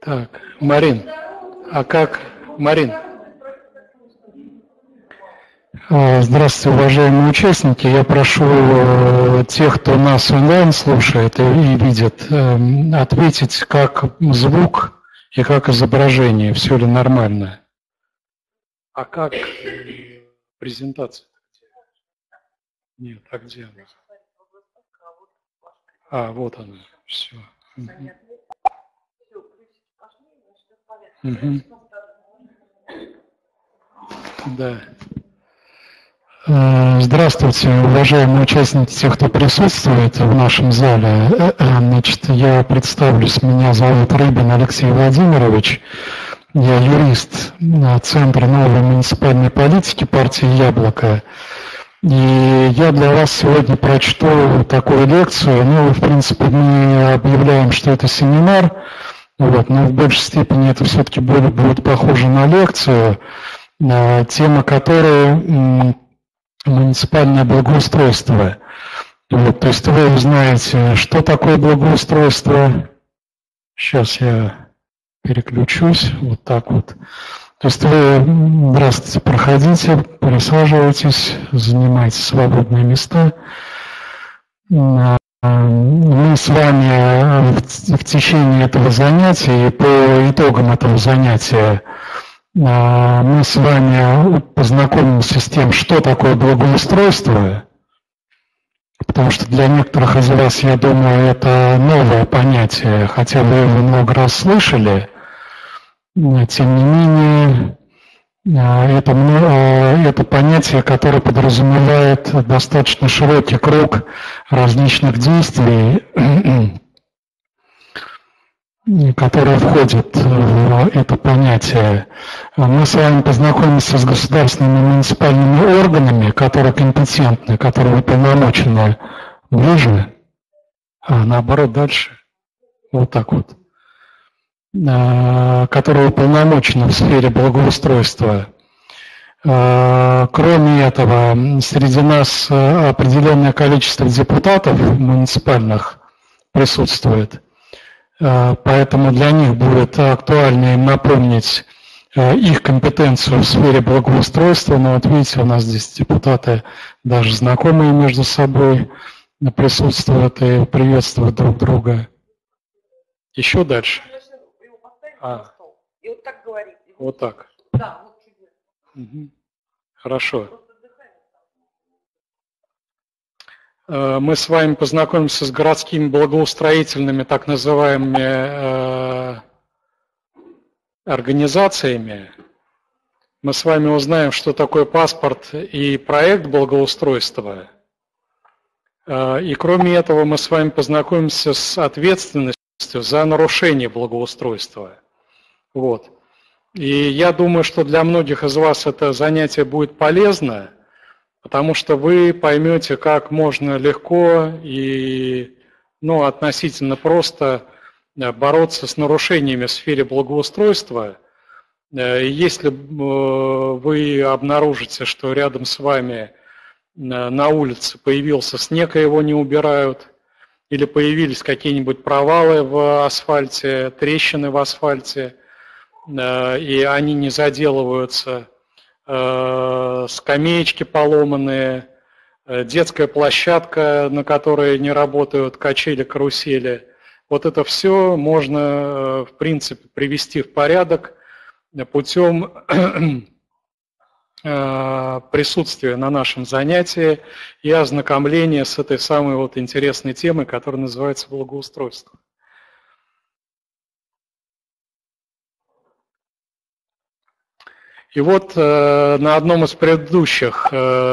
Так, Марин, а как, Марин? Здравствуйте, уважаемые участники. Я прошу тех, кто нас онлайн слушает и видит, ответить, как звук и как изображение, все ли нормально. А как презентация? Нет, а где она? А, вот она, все. Угу. Да. Здравствуйте, уважаемые участники, тех, кто присутствует в нашем зале. Значит, я представлюсь, меня зовут Рыбин Алексей Владимирович. Я юрист Центра новой муниципальной политики партии «Яблоко». И я для вас сегодня прочту такую лекцию. Ну, в принципе, мы объявляем, что это семинар, вот, но в большей степени это все-таки будет похоже на лекцию, тема которой муниципальное благоустройство. Вот, то есть вы узнаете, что такое благоустройство. Сейчас я переключусь, вот так вот. То есть вы, здравствуйте, проходите, присаживайтесь, занимайте свободные места. Мы с вами в течение этого занятия и по итогам этого занятия мы с вами познакомимся с тем, что такое благоустройство, потому что для некоторых из вас, я думаю, это новое понятие, хотя вы его много раз слышали, тем не менее, это понятие, которое подразумевает достаточно широкий круг различных действий, которые входят в это понятие. Мы с вами познакомимся с государственными и муниципальными органами, которые компетентны, которые уполномочены ближе, а наоборот дальше, вот так вот, которые уполномочены в сфере благоустройства. Кроме этого, среди нас определенное количество депутатов муниципальных присутствует. Поэтому для них будет актуально им напомнить их компетенцию в сфере благоустройства. Но вот видите, у нас здесь депутаты даже знакомые между собой присутствуют и приветствуют друг друга. Еще дальше. И вот так говорить. Вот так. Да, вот чудесно. Угу. Хорошо. Мы с вами познакомимся с городскими благоустроительными так называемыми организациями. Мы с вами узнаем, что такое паспорт и проект благоустройства. И кроме этого мы с вами познакомимся с ответственностью за нарушение благоустройства. Вот. И я думаю, что для многих из вас это занятие будет полезно, потому что вы поймете, как можно легко и относительно просто бороться с нарушениями в сфере благоустройства. Если вы обнаружите, что рядом с вами на улице появился снег, и его не убирают, или появились какие-нибудь провалы в асфальте, трещины в асфальте, и они не заделываются, скамеечки поломанные, детская площадка, на которой не работают качели, карусели. Вот это все можно, в принципе, привести в порядок путем присутствия на нашем занятии и ознакомления с этой самой вот интересной темой, которая называется благоустройство. И вот на одном из предыдущих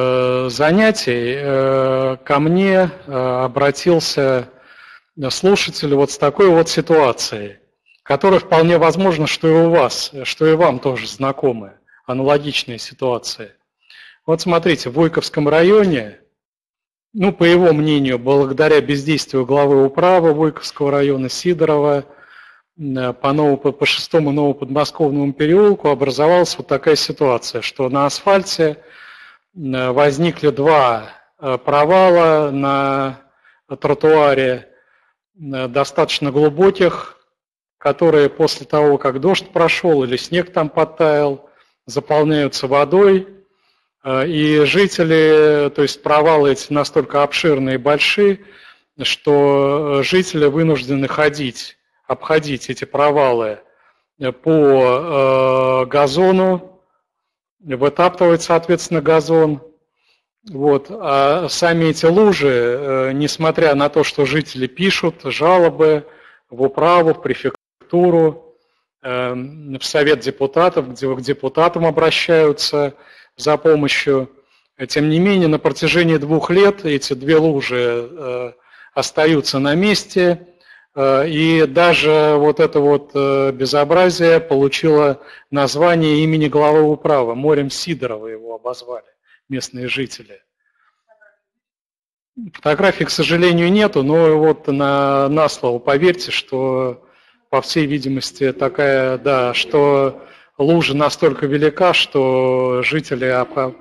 занятий ко мне обратился слушатель вот с такой вот ситуацией, которая вполне возможно, что и у вас, что и вам тоже знакомы, аналогичные ситуации. Вот смотрите, в Войковском районе, по его мнению, благодаря бездействию главы управы Войковского района Сидорова, по 6-му Новоподмосковному переулку образовалась вот такая ситуация, что на асфальте возникли два провала на тротуаре, достаточно глубоких, которые после того, как дождь прошел или снег там подтаял, заполняются водой, и жители, то есть провалы эти настолько обширные и большие, что жители вынуждены обходить эти провалы по газону, вытаптывать, соответственно, газон. Вот. А сами эти лужи, несмотря на то, что жители пишут жалобы в управу, в префектуру, в совет депутатов, где к депутатам обращаются за помощью, тем не менее на протяжении 2 лет эти 2 лужи остаются на месте, и даже вот это вот безобразие получило название имени главы управы, морем Сидорова его обозвали местные жители. Фотографий, к сожалению, нету, но вот на слово поверьте, что, по всей видимости, такая, да, что лужа настолько велика, что жители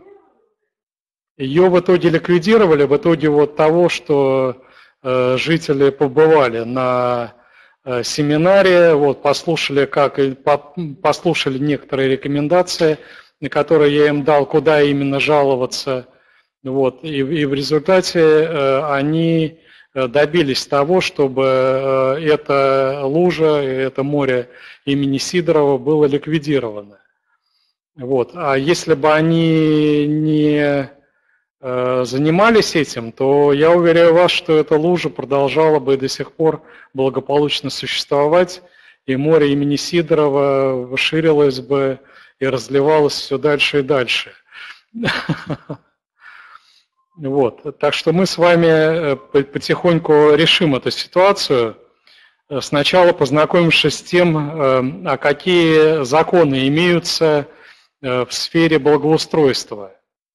ее в итоге ликвидировали, в итоге вот того, что жители побывали на семинаре, вот, послушали некоторые рекомендации, которые я им дал, куда именно жаловаться. Вот, и в результате они добились того, чтобы эта лужа, это море имени Сидорова было ликвидировано. Вот. А если бы они не занимались этим, то я уверяю вас, что эта лужа продолжала бы до сих пор благополучно существовать, и море имени Сидорова ширилось бы и разливалось все дальше и дальше. Вот. Так что мы с вами потихоньку решим эту ситуацию, сначала познакомившись с тем, а какие законы имеются в сфере благоустройства.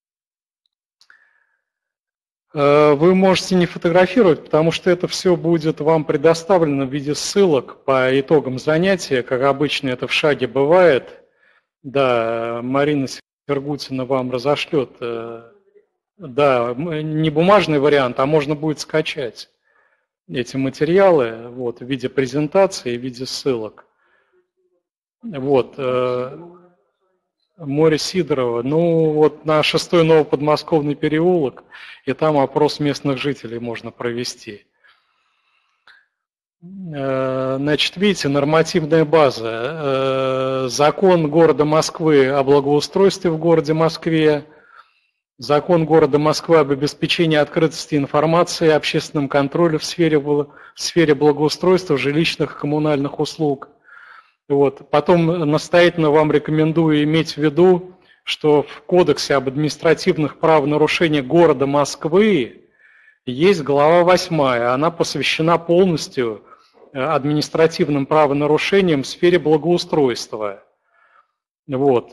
Вы можете не фотографировать, потому что это все будет вам предоставлено в виде ссылок по итогам занятия, как обычно это в шаге бывает. Да, Марина Сергутина вам разошлет. Да, не бумажный вариант, а можно будет скачать эти материалы вот, в виде презентации, в виде ссылок. Вот. Море Сидорова, ну вот на 6-й Новоподмосковный переулок, и там опрос местных жителей можно провести. Значит, видите, нормативная база. Закон города Москвы о благоустройстве в городе Москве, Закон города Москвы об обеспечении открытости информации, общественном контроле в сфере благоустройства, жилищных и коммунальных услуг. Вот. Потом настоятельно вам рекомендую иметь в виду, что в Кодексе об административных правонарушениях города Москвы есть глава 8, она посвящена полностью административным правонарушениям в сфере благоустройства. Вот.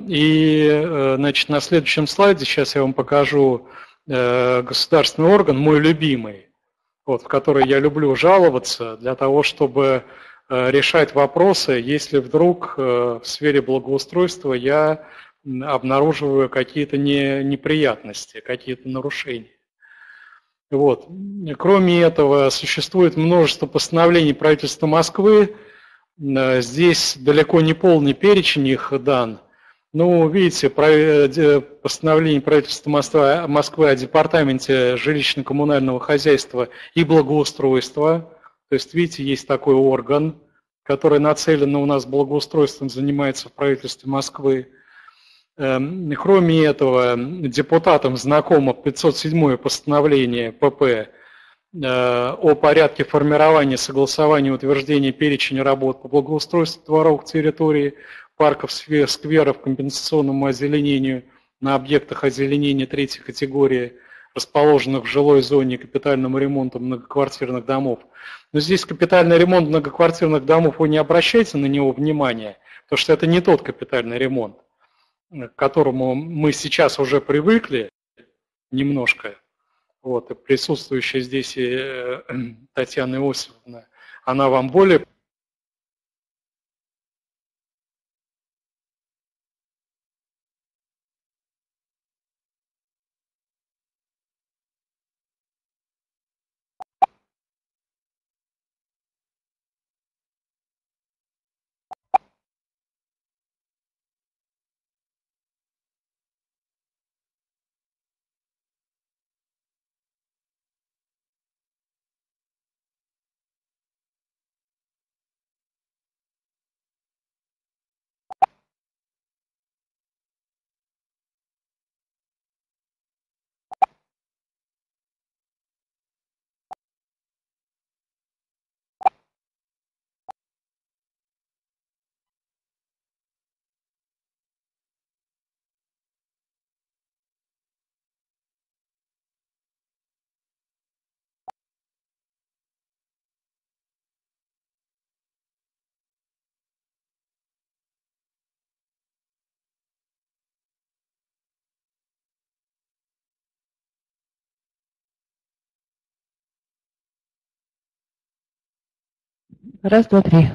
И, значит, на следующем слайде сейчас я вам покажу государственный орган, мой любимый, вот, в который я люблю жаловаться для того, чтобы решать вопросы, если вдруг в сфере благоустройства я обнаруживаю какие-то неприятности, какие-то нарушения. Вот. Кроме этого, существует множество постановлений правительства Москвы. Здесь далеко не полный перечень их дан. Ну, видите, постановление правительства Москвы о департаменте жилищно-коммунального хозяйства и благоустройства. То есть, видите, есть такой орган, который нацелен у нас благоустройством, занимается в правительстве Москвы. Кроме этого, депутатам знакомо 507-е постановление ПП о порядке формирования, согласования и утверждения перечня работ по благоустройству дворовых территорий, парков, скверов, компенсационному озеленению на объектах озеленения 3-й категории, расположенных в жилой зоне, капитальному ремонту многоквартирных домов. Но здесь капитальный ремонт многоквартирных домов, вы не обращайте на него внимания, потому что это не тот капитальный ремонт, к которому мы сейчас уже привыкли немножко. Вот, и присутствующая здесь и Татьяна Иосифовна, она вам более Раз, два, три.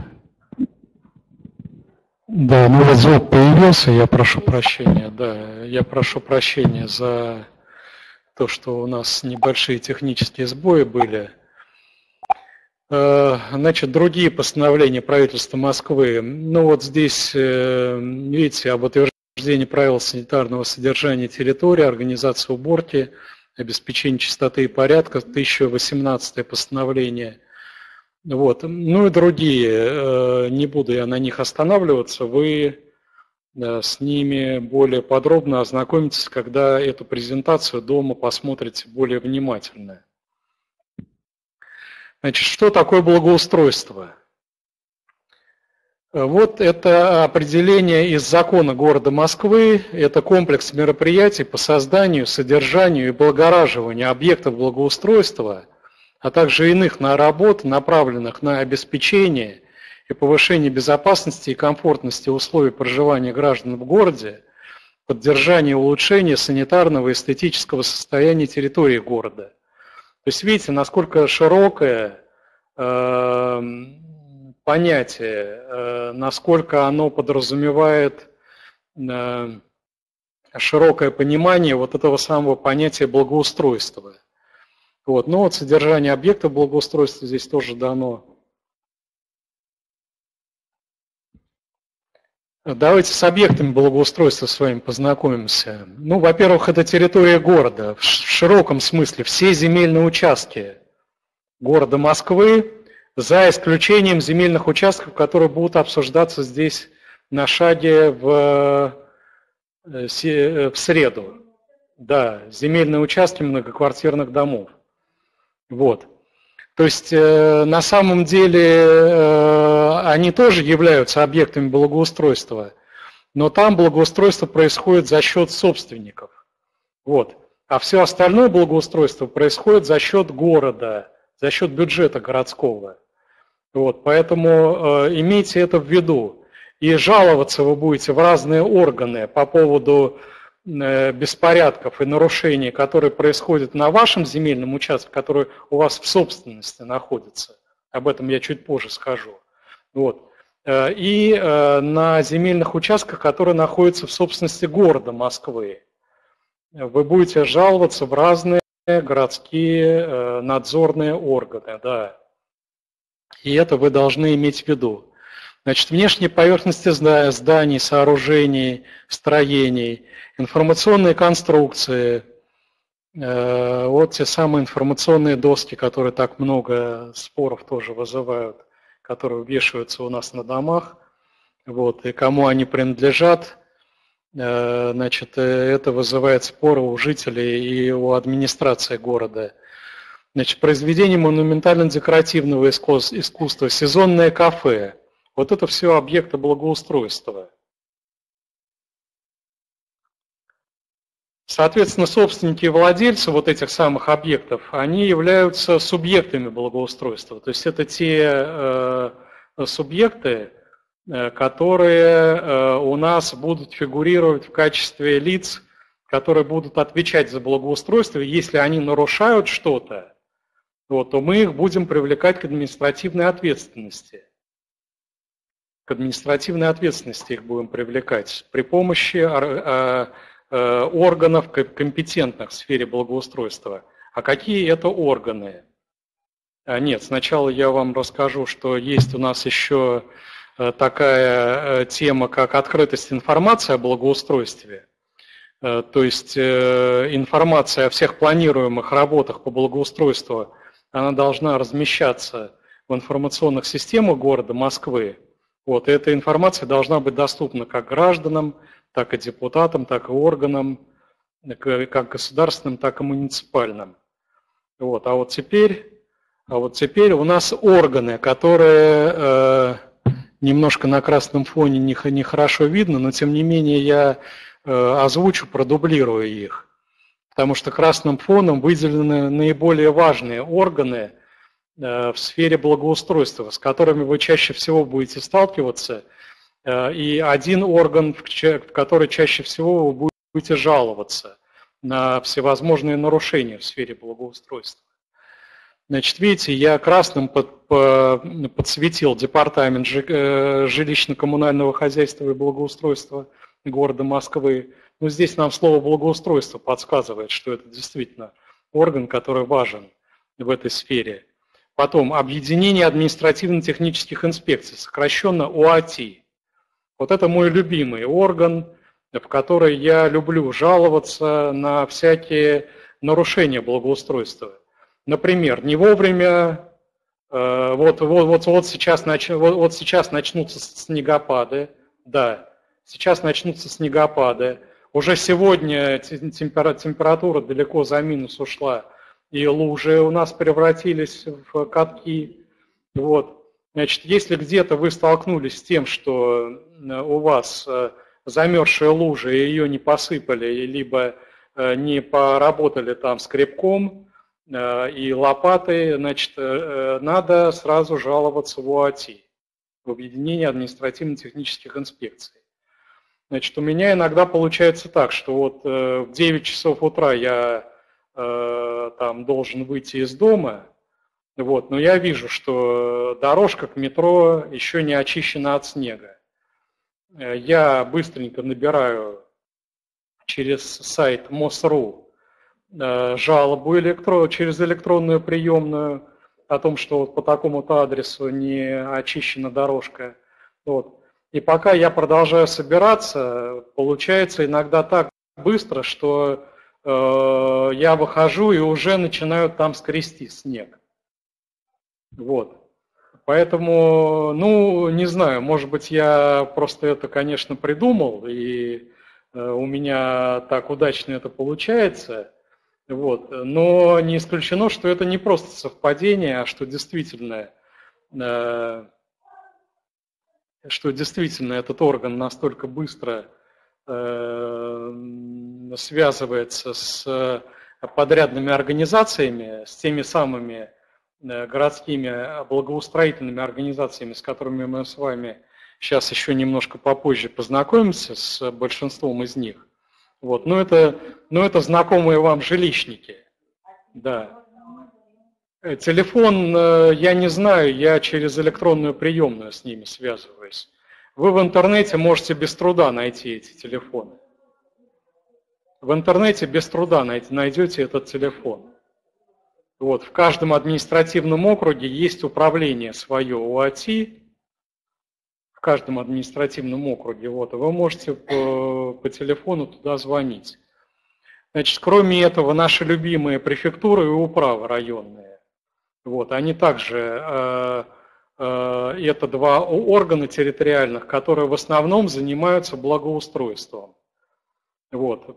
Да, ну вот звук появился, я прошу прощения. Да, я прошу прощения за то, что у нас небольшие технические сбои были. Значит, другие постановления правительства Москвы. Ну вот здесь, видите, об утверждении правил санитарного содержания территории, организации уборки, обеспечения чистоты и порядка, 1018 постановление. Вот. Ну и другие, не буду я на них останавливаться, вы с ними более подробно ознакомитесь, когда эту презентацию дома посмотрите более внимательно. Значит, что такое благоустройство? Вот это определение из закона города Москвы, это комплекс мероприятий по созданию, содержанию и благораживанию объектов благоустройства, а также иных работ, направленных на обеспечение и повышение безопасности и комфортности условий проживания граждан в городе, поддержание и улучшение санитарного и эстетического состояния территории города. То есть видите, насколько широкое понятие, насколько оно подразумевает широкое понимание вот этого самого понятия благоустройства. Вот. Но вот содержание объекта благоустройства здесь тоже дано. Давайте с объектами благоустройства с вами познакомимся. Ну, во-первых, это территория города. В широком смысле все земельные участки города Москвы, за исключением земельных участков, которые будут обсуждаться здесь на шаге в среду. Да, земельные участки многоквартирных домов. Вот. То есть на самом деле они тоже являются объектами благоустройства, но там благоустройство происходит за счет собственников. Вот. А все остальное благоустройство происходит за счет города, за счет бюджета городского. Вот. Поэтому имейте это в виду. И жаловаться вы будете в разные органы по поводу беспорядков и нарушений, которые происходят на вашем земельном участке, который у вас в собственности находится. Об этом я чуть позже скажу. Вот. И на земельных участках, которые находятся в собственности города Москвы. Вы будете жаловаться в разные городские надзорные органы. Да. И это вы должны иметь в виду. Значит, внешние поверхности зданий, сооружений, строений, информационные конструкции, вот те самые информационные доски, которые так много споров тоже вызывают, которые вешаются у нас на домах, вот, и кому они принадлежат, значит, это вызывает споры у жителей и у администрации города. Значит, произведение монументально-декоративного искусства, сезонное кафе. Вот это все объекты благоустройства. Соответственно, собственники и владельцы вот этих самых объектов, они являются субъектами благоустройства. То есть это те субъекты, которые у нас будут фигурировать в качестве лиц, которые будут отвечать за благоустройство. Если они нарушают что-то, вот, то мы их будем привлекать к административной ответственности. К административной ответственности их будем привлекать при помощи органов компетентных в сфере благоустройства. А какие это органы? Нет, сначала я вам расскажу, что есть у нас еще такая тема, как открытость информации о благоустройстве. То есть информация о всех планируемых работах по благоустройству, она должна размещаться в информационных системах города Москвы. Вот, и эта информация должна быть доступна как гражданам, так и депутатам, так и органам, как государственным, так и муниципальным. Вот, а вот теперь у нас органы, которые немножко на красном фоне нехорошо видно, но тем не менее я озвучу, продублирую их. Потому что красным фоном выделены наиболее важные органы в сфере благоустройства, с которыми вы чаще всего будете сталкиваться, и один орган, в который чаще всего вы будете жаловаться на всевозможные нарушения в сфере благоустройства. Значит, видите, я красным подсветил департамент жилищно-коммунального хозяйства и благоустройства города Москвы. Но здесь нам слово благоустройство подсказывает, что это действительно орган, который важен в этой сфере. Потом объединение административно-технических инспекций, сокращенно ОАТИ. Вот это мой любимый орган, в который я люблю жаловаться на всякие нарушения благоустройства. Например, не вовремя, вот сейчас начнутся снегопады, да, сейчас начнутся снегопады. Уже сегодня температура далеко за минус ушла, и лужи у нас превратились в катки. Вот. Значит, если где-то вы столкнулись с тем, что у вас замерзшая лужа, и ее не посыпали, либо не поработали там скребком и лопатой, значит, надо сразу жаловаться в ОАТИ, в Объединение административно-технических инспекций. Значит, у меня иногда получается так, что вот в 9 часов утра я там должен выйти из дома, вот, но я вижу, что дорожка к метро еще не очищена от снега. Я быстренько набираю через сайт МОСРУ жалобу через электронную приемную о том, что вот по такому-то адресу не очищена дорожка. Вот. И пока я продолжаю собираться, получается иногда так быстро, что я выхожу и уже начинаю там скрести снег. Вот. Поэтому, ну, не знаю, может быть, я просто это, конечно, придумал, и у меня так удачно это получается. Вот. Но не исключено, что это не просто совпадение, а что действительно этот орган настолько быстро связывается с подрядными организациями, с теми самыми городскими благоустроительными организациями, с которыми мы с вами сейчас еще немножко попозже познакомимся, с большинством из них. Вот. Но это знакомые вам жилищники. Да. Телефон я не знаю, я через электронную приемную с ними связываюсь. Вы в интернете можете без труда найти эти телефоны. В интернете без труда найдете этот телефон. Вот, в каждом административном округе есть управление свое ОАТИ. В каждом административном округе. Вот, вы можете по телефону туда звонить. Значит, кроме этого, наши любимые префектуры и управы районные. Вот, они также, это два органа территориальных, которые в основном занимаются благоустройством. Вот.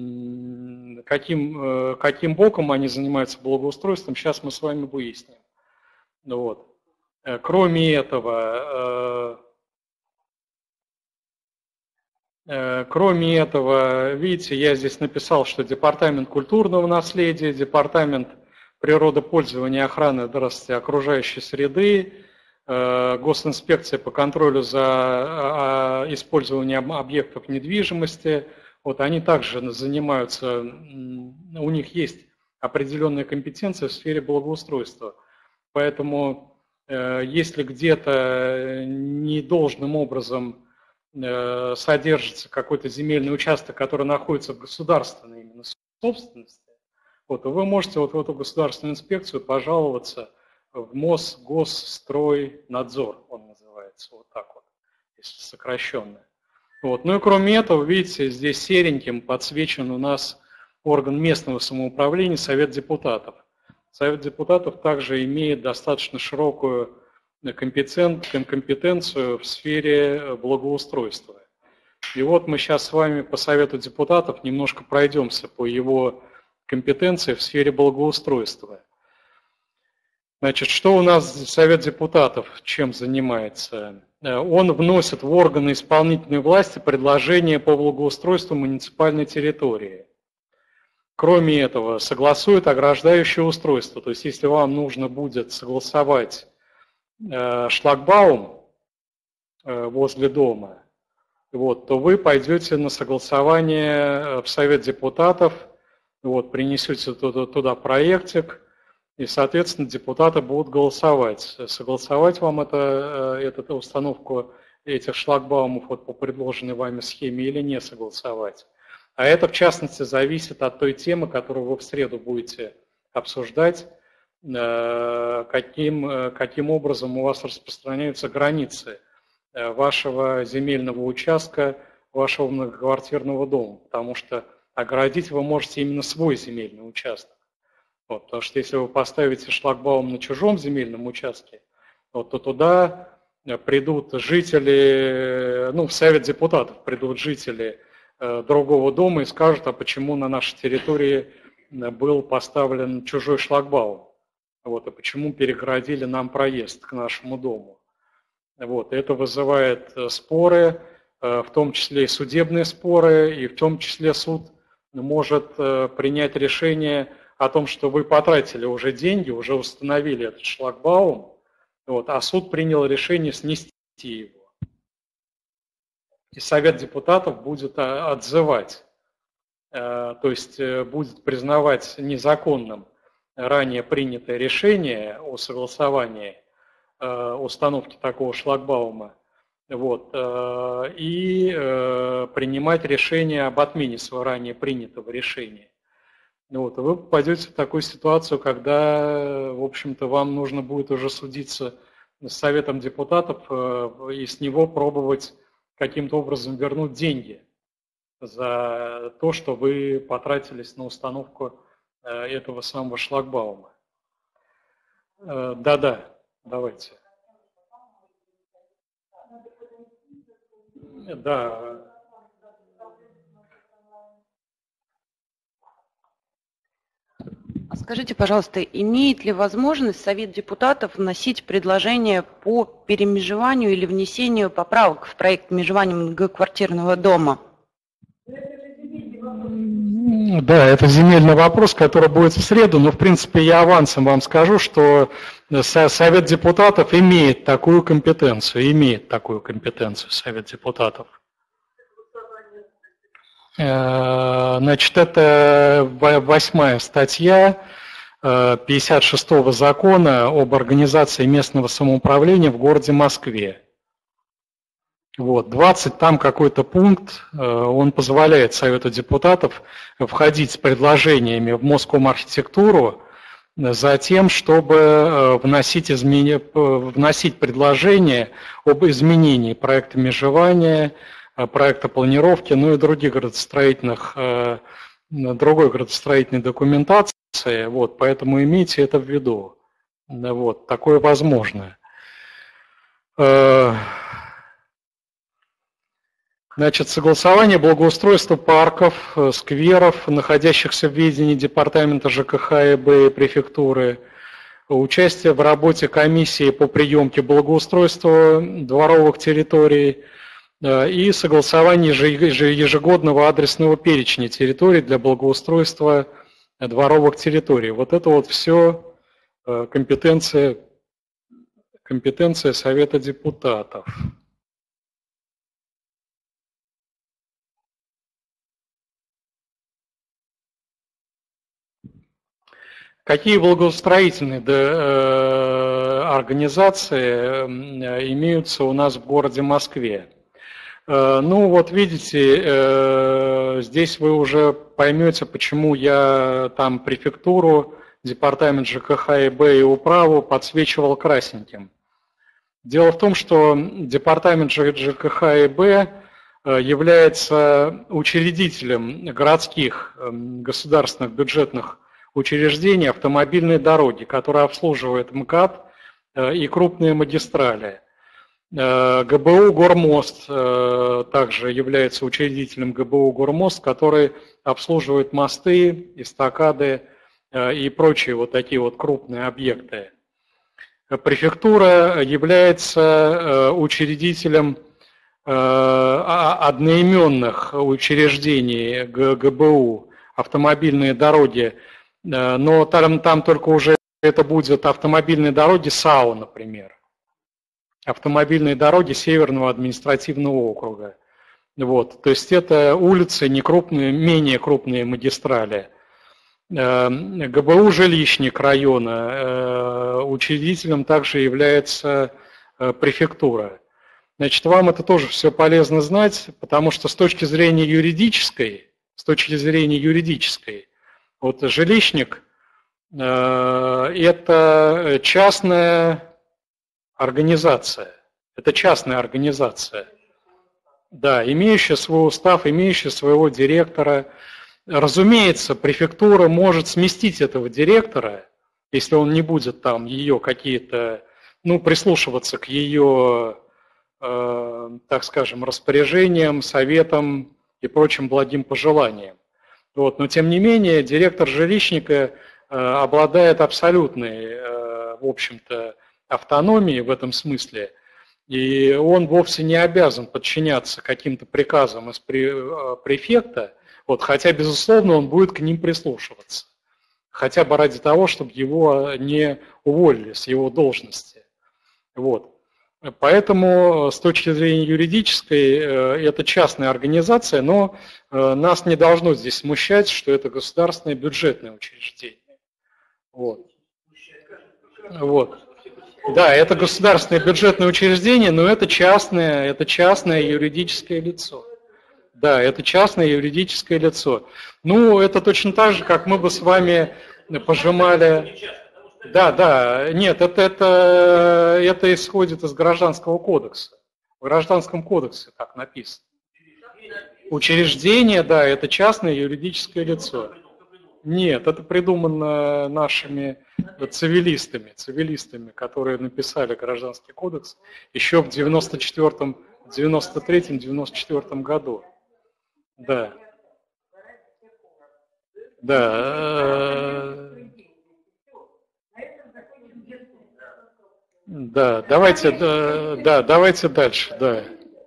Каким боком они занимаются благоустройством, сейчас мы с вами выясним. Вот. Кроме этого, видите, я здесь написал, что департамент культурного наследия, департамент природопользования и охраны окружающей среды, госинспекция по контролю за использованием объектов недвижимости. Вот они также занимаются, у них есть определенные компетенции в сфере благоустройства. Поэтому если где-то недолжным образом содержится какой-то земельный участок, который находится в государственной именно собственности, вот, вы можете вот в эту государственную инспекцию пожаловаться в Мосгосстройнадзор, он называется, вот так вот, если сокращенно. Вот. Ну и кроме этого, видите, здесь сереньким подсвечен у нас орган местного самоуправления, Совет депутатов. Совет депутатов также имеет достаточно широкую компетенцию в сфере благоустройства. И вот мы сейчас с вами по Совету депутатов немножко пройдемся по его компетенции в сфере благоустройства. Значит, что у нас Совет депутатов чем занимается? Он вносит в органы исполнительной власти предложения по благоустройству муниципальной территории. Кроме этого, согласует ограждающее устройство. То есть, если вам нужно будет согласовать шлагбаум возле дома, вот, то вы пойдете на согласование в Совет депутатов, вот, принесете туда проектик, и, соответственно, депутаты будут голосовать. Согласовать вам эту установку этих шлагбаумов вот по предложенной вами схеме или не согласовать. А это, в частности, зависит от той темы, которую вы в среду будете обсуждать, каким образом у вас распространяются границы вашего земельного участка, вашего многоквартирного дома, потому что оградить вы можете именно свой земельный участок. Вот, потому что если вы поставите шлагбаум на чужом земельном участке, вот, то туда придут жители, в Совет депутатов придут жители другого дома и скажут, а почему на нашей территории был поставлен чужой шлагбаум, вот, и почему перегородили нам проезд к нашему дому. Вот, это вызывает споры, в том числе и судебные споры, и в том числе суд может принять решение о том, что вы потратили уже деньги, уже установили этот шлагбаум, вот, а суд принял решение снести его. И Совет депутатов будет отзывать, то есть будет признавать незаконным ранее принятое решение о согласовании установки такого шлагбаума, вот, и принимать решение об отмене своего ранее принятого решения. Вот, вы попадете в такую ситуацию, когда, в общем-то, вам нужно будет уже судиться с Советом депутатов и с него пробовать каким-то образом вернуть деньги за то, что вы потратились на установку этого самого шлагбаума. Да-да, давайте. Да. Скажите, пожалуйста, имеет ли возможность Совет депутатов вносить предложения по перемежеванию или внесению поправок в проект межевания многоквартирного дома? Да, это земельный вопрос, который будет в среду, но в принципе я авансом вам скажу, что Совет депутатов имеет такую компетенцию, Совет депутатов. Значит, это 8-я статья 56-го закона об организации местного самоуправления в городе Москве. Вот, 20 там какой-то пункт, он позволяет Совету депутатов входить с предложениями в Москомархитектуру за тем, чтобы вносить предложения об изменении проекта межевания, проекта планировки, ну и другой градостроительной документации, вот, поэтому имейте это в виду. Вот, такое возможно. Значит, согласование благоустройства парков, скверов, находящихся в ведении Департамента ЖКХ и Б и префектуры, участие в работе комиссии по приемке благоустройства дворовых территорий и согласование ежегодного адресного перечня территорий для благоустройства дворовых территорий. Вот это вот все компетенция Совета депутатов. Какие благоустроительные организации имеются у нас в городе Москве? Ну вот видите, здесь вы уже поймете, почему я там префектуру, департамент ЖКХ и Б и управу подсвечивал красненьким. Дело в том, что департамент ЖКХ и Б является учредителем городских государственных бюджетных учреждений автомобильной дороги, которые обслуживают МКАД и крупные магистрали. ГБУ «Гормост» также является учредителем ГБУ «Гормост», который обслуживает мосты, эстакады и прочие вот такие вот крупные объекты. Префектура является учредителем одноименных учреждений ГБУ «Автомобильные дороги», но там только уже это будет автомобильные дороги САО, например. Автомобильные дороги Северного административного округа. Вот, то есть это улицы, не крупные, менее крупные магистрали. ГБУ «Жилищник» района, учредителем также является префектура. Значит, вам это тоже все полезно знать, потому что с точки зрения юридической, вот жилищник – это частная организация. Да, имеющая свой устав, имеющая своего директора. Разумеется, префектура может сместить этого директора, если он не будет там ее какие-то, прислушиваться к ее, так скажем, распоряжениям, советам и прочим благим пожеланиям. Вот. Но тем не менее, директор жилищника обладает абсолютной, в общем-то, автономией в этом смысле, и он вовсе не обязан подчиняться каким-то приказам из префекта, вот, хотя, безусловно, он будет к ним прислушиваться, хотя бы ради того, чтобы его не уволили с его должности. Вот. Поэтому с точки зрения юридической это частная организация, но нас не должно здесь смущать, что это государственное бюджетное учреждение. Вот. Да, это государственное бюджетное учреждение, но это частное юридическое лицо. Да, это частное юридическое лицо. Это точно так же, как мы бы с вами пожимали... Да, нет, это исходит из Гражданского кодекса. В Гражданском кодексе так написано. Учреждение, да, это частное юридическое лицо. Нет, это придумано нашими цивилистами, которые написали Гражданский кодекс еще в 93-м, 94 году. Да. Да, давайте дальше, да.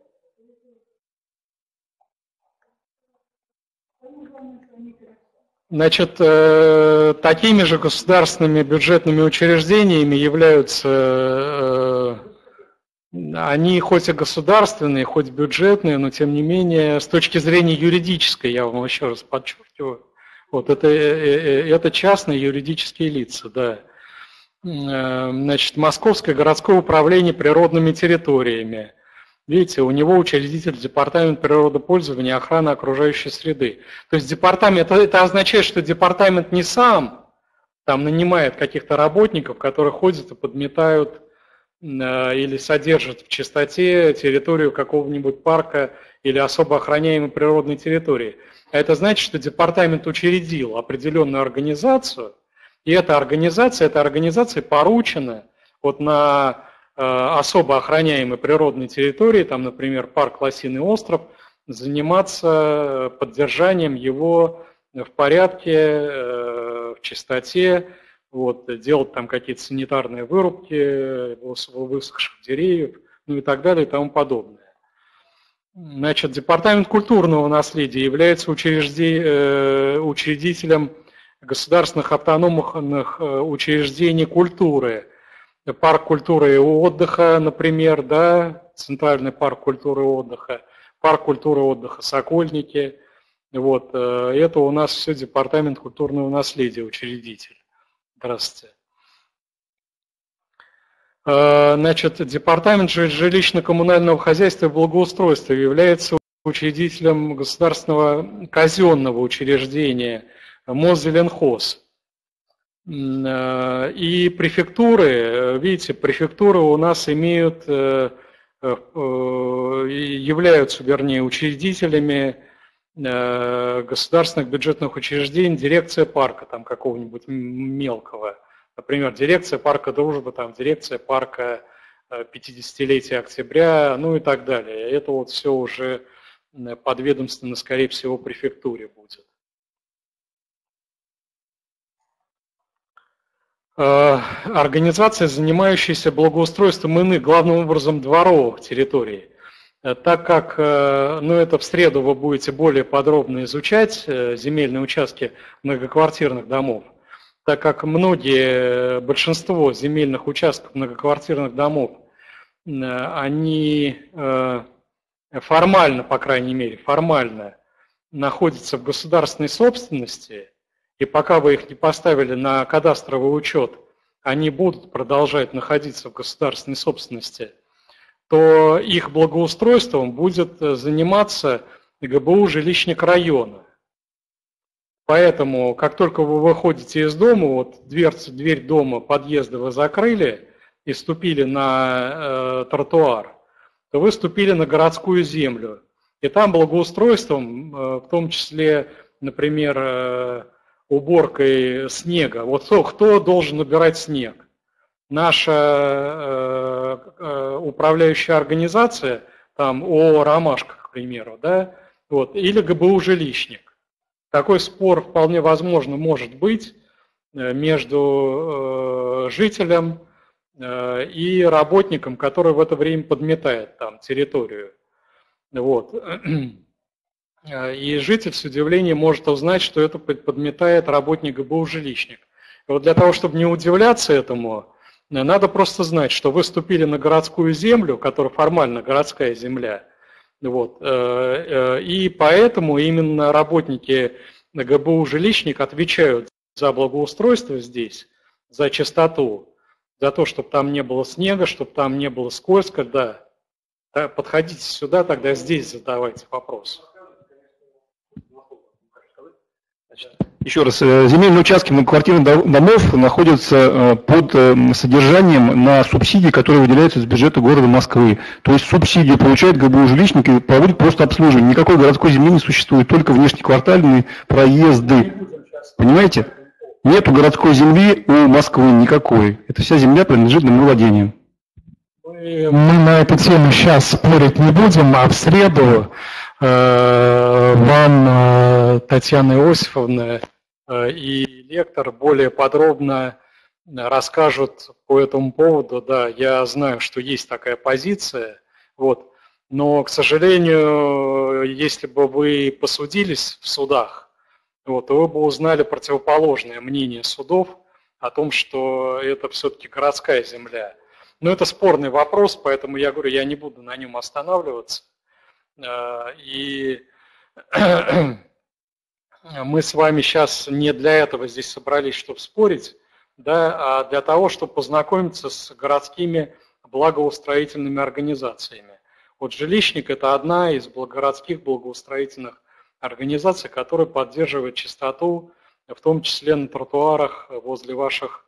Значит, такими же государственными бюджетными учреждениями являются, они хоть и государственные, хоть бюджетные, но тем не менее, с точки зрения юридической, я вам еще раз подчеркиваю, вот это частные юридические лица, да. Значит, Московское городское управление природными территориями. Видите, у него учредитель департамент природопользования и охраны окружающей среды. То есть департамент, это означает, что департамент не сам там нанимает каких-то работников, которые ходят и подметают или содержат в чистоте территорию какого-нибудь парка или особо охраняемой природной территории. А это значит, что департамент учредил определенную организацию, и эта организация поручена вот на особо охраняемой природной территории, там, например, парк Лосиный остров, заниматься поддержанием его в порядке, в чистоте, вот, делать там какие-то санитарные вырубки высохших деревьев, и так далее и тому подобное. Значит, Департамент культурного наследия является учредителем государственных автономных учреждений культуры. Парк культуры и отдыха, например, да, Центральный парк культуры и отдыха, парк культуры и отдыха Сокольники. Вот, это у нас все Департамент культурного наследия, учредитель. Здравствуйте. Значит, Департамент жилищно-коммунального хозяйства и благоустройства является учредителем государственного казенного учреждения Мосзеленхоз. И префектуры, видите, префектуры у нас являются, учредителями государственных бюджетных учреждений, дирекция парка там какого-нибудь мелкого. Например, дирекция парка Дружбы, там, дирекция парка 50-летия октября, и так далее. Это вот все уже подведомственно, скорее всего, префектуре будет. Организация, занимающаяся благоустройством иных, главным образом, дворовых территорий. Так как, это в среду вы будете более подробно изучать земельные участки многоквартирных домов, так как большинство земельных участков многоквартирных домов, они формально, по крайней мере, находятся в государственной собственности, и пока вы их не поставили на кадастровый учет, они будут продолжать находиться в государственной собственности, то их благоустройством будет заниматься ГБУ «Жилищник района». Поэтому, как только вы выходите из дома, вот дверь дома, подъезда вы закрыли и ступили на тротуар, то вы ступили на городскую землю. И там благоустройством, в том числе, например, уборкой снега. Вот кто должен убирать снег? Наша управляющая организация, там ООО «Ромашка», к примеру, да, вот, или ГБУ «Жилищник». Такой спор вполне возможно может быть между жителем и работником, который в это время подметает там территорию. Вот. И житель с удивлением может узнать, что это подметает работник ГБУ «Жилищник». И вот для того, чтобы не удивляться этому, надо просто знать, что вы ступили на городскую землю, которая формально городская земля. Вот. И поэтому именно работники ГБУ «Жилищник» отвечают за благоустройство здесь, за чистоту, за то, чтобы там не было снега, чтобы там не было скользко. Да. Подходите сюда, тогда здесь задавайте вопрос. Еще раз, земельные участки многоквартирных домов находятся под содержанием на субсидии, которые выделяются из бюджета города Москвы. То есть субсидию получает ГБУ «Жилищник» и проводит просто обслуживание. Никакой городской земли не существует, только внешнеквартальные проезды. Понимаете? Нету городской земли у Москвы никакой. Эта вся земля принадлежит домовладению. Мы на эту тему сейчас спорить не будем, а в среду вам Татьяна Иосифовна и лектор более подробно расскажут по этому поводу. Да, я знаю, что есть такая позиция, вот, но, к сожалению, если бы вы посудились в судах, вот, то вы бы узнали противоположное мнение судов о том, что это все-таки городская земля. Но это спорный вопрос, поэтому я говорю, я не буду на нем останавливаться. И мы с вами сейчас не для этого здесь собрались, чтобы спорить, да, а для того, чтобы познакомиться с городскими благоустроительными организациями. Вот «Жилищник» – это одна из городских благоустроительных организаций, которая поддерживает чистоту, в том числе на тротуарах возле ваших...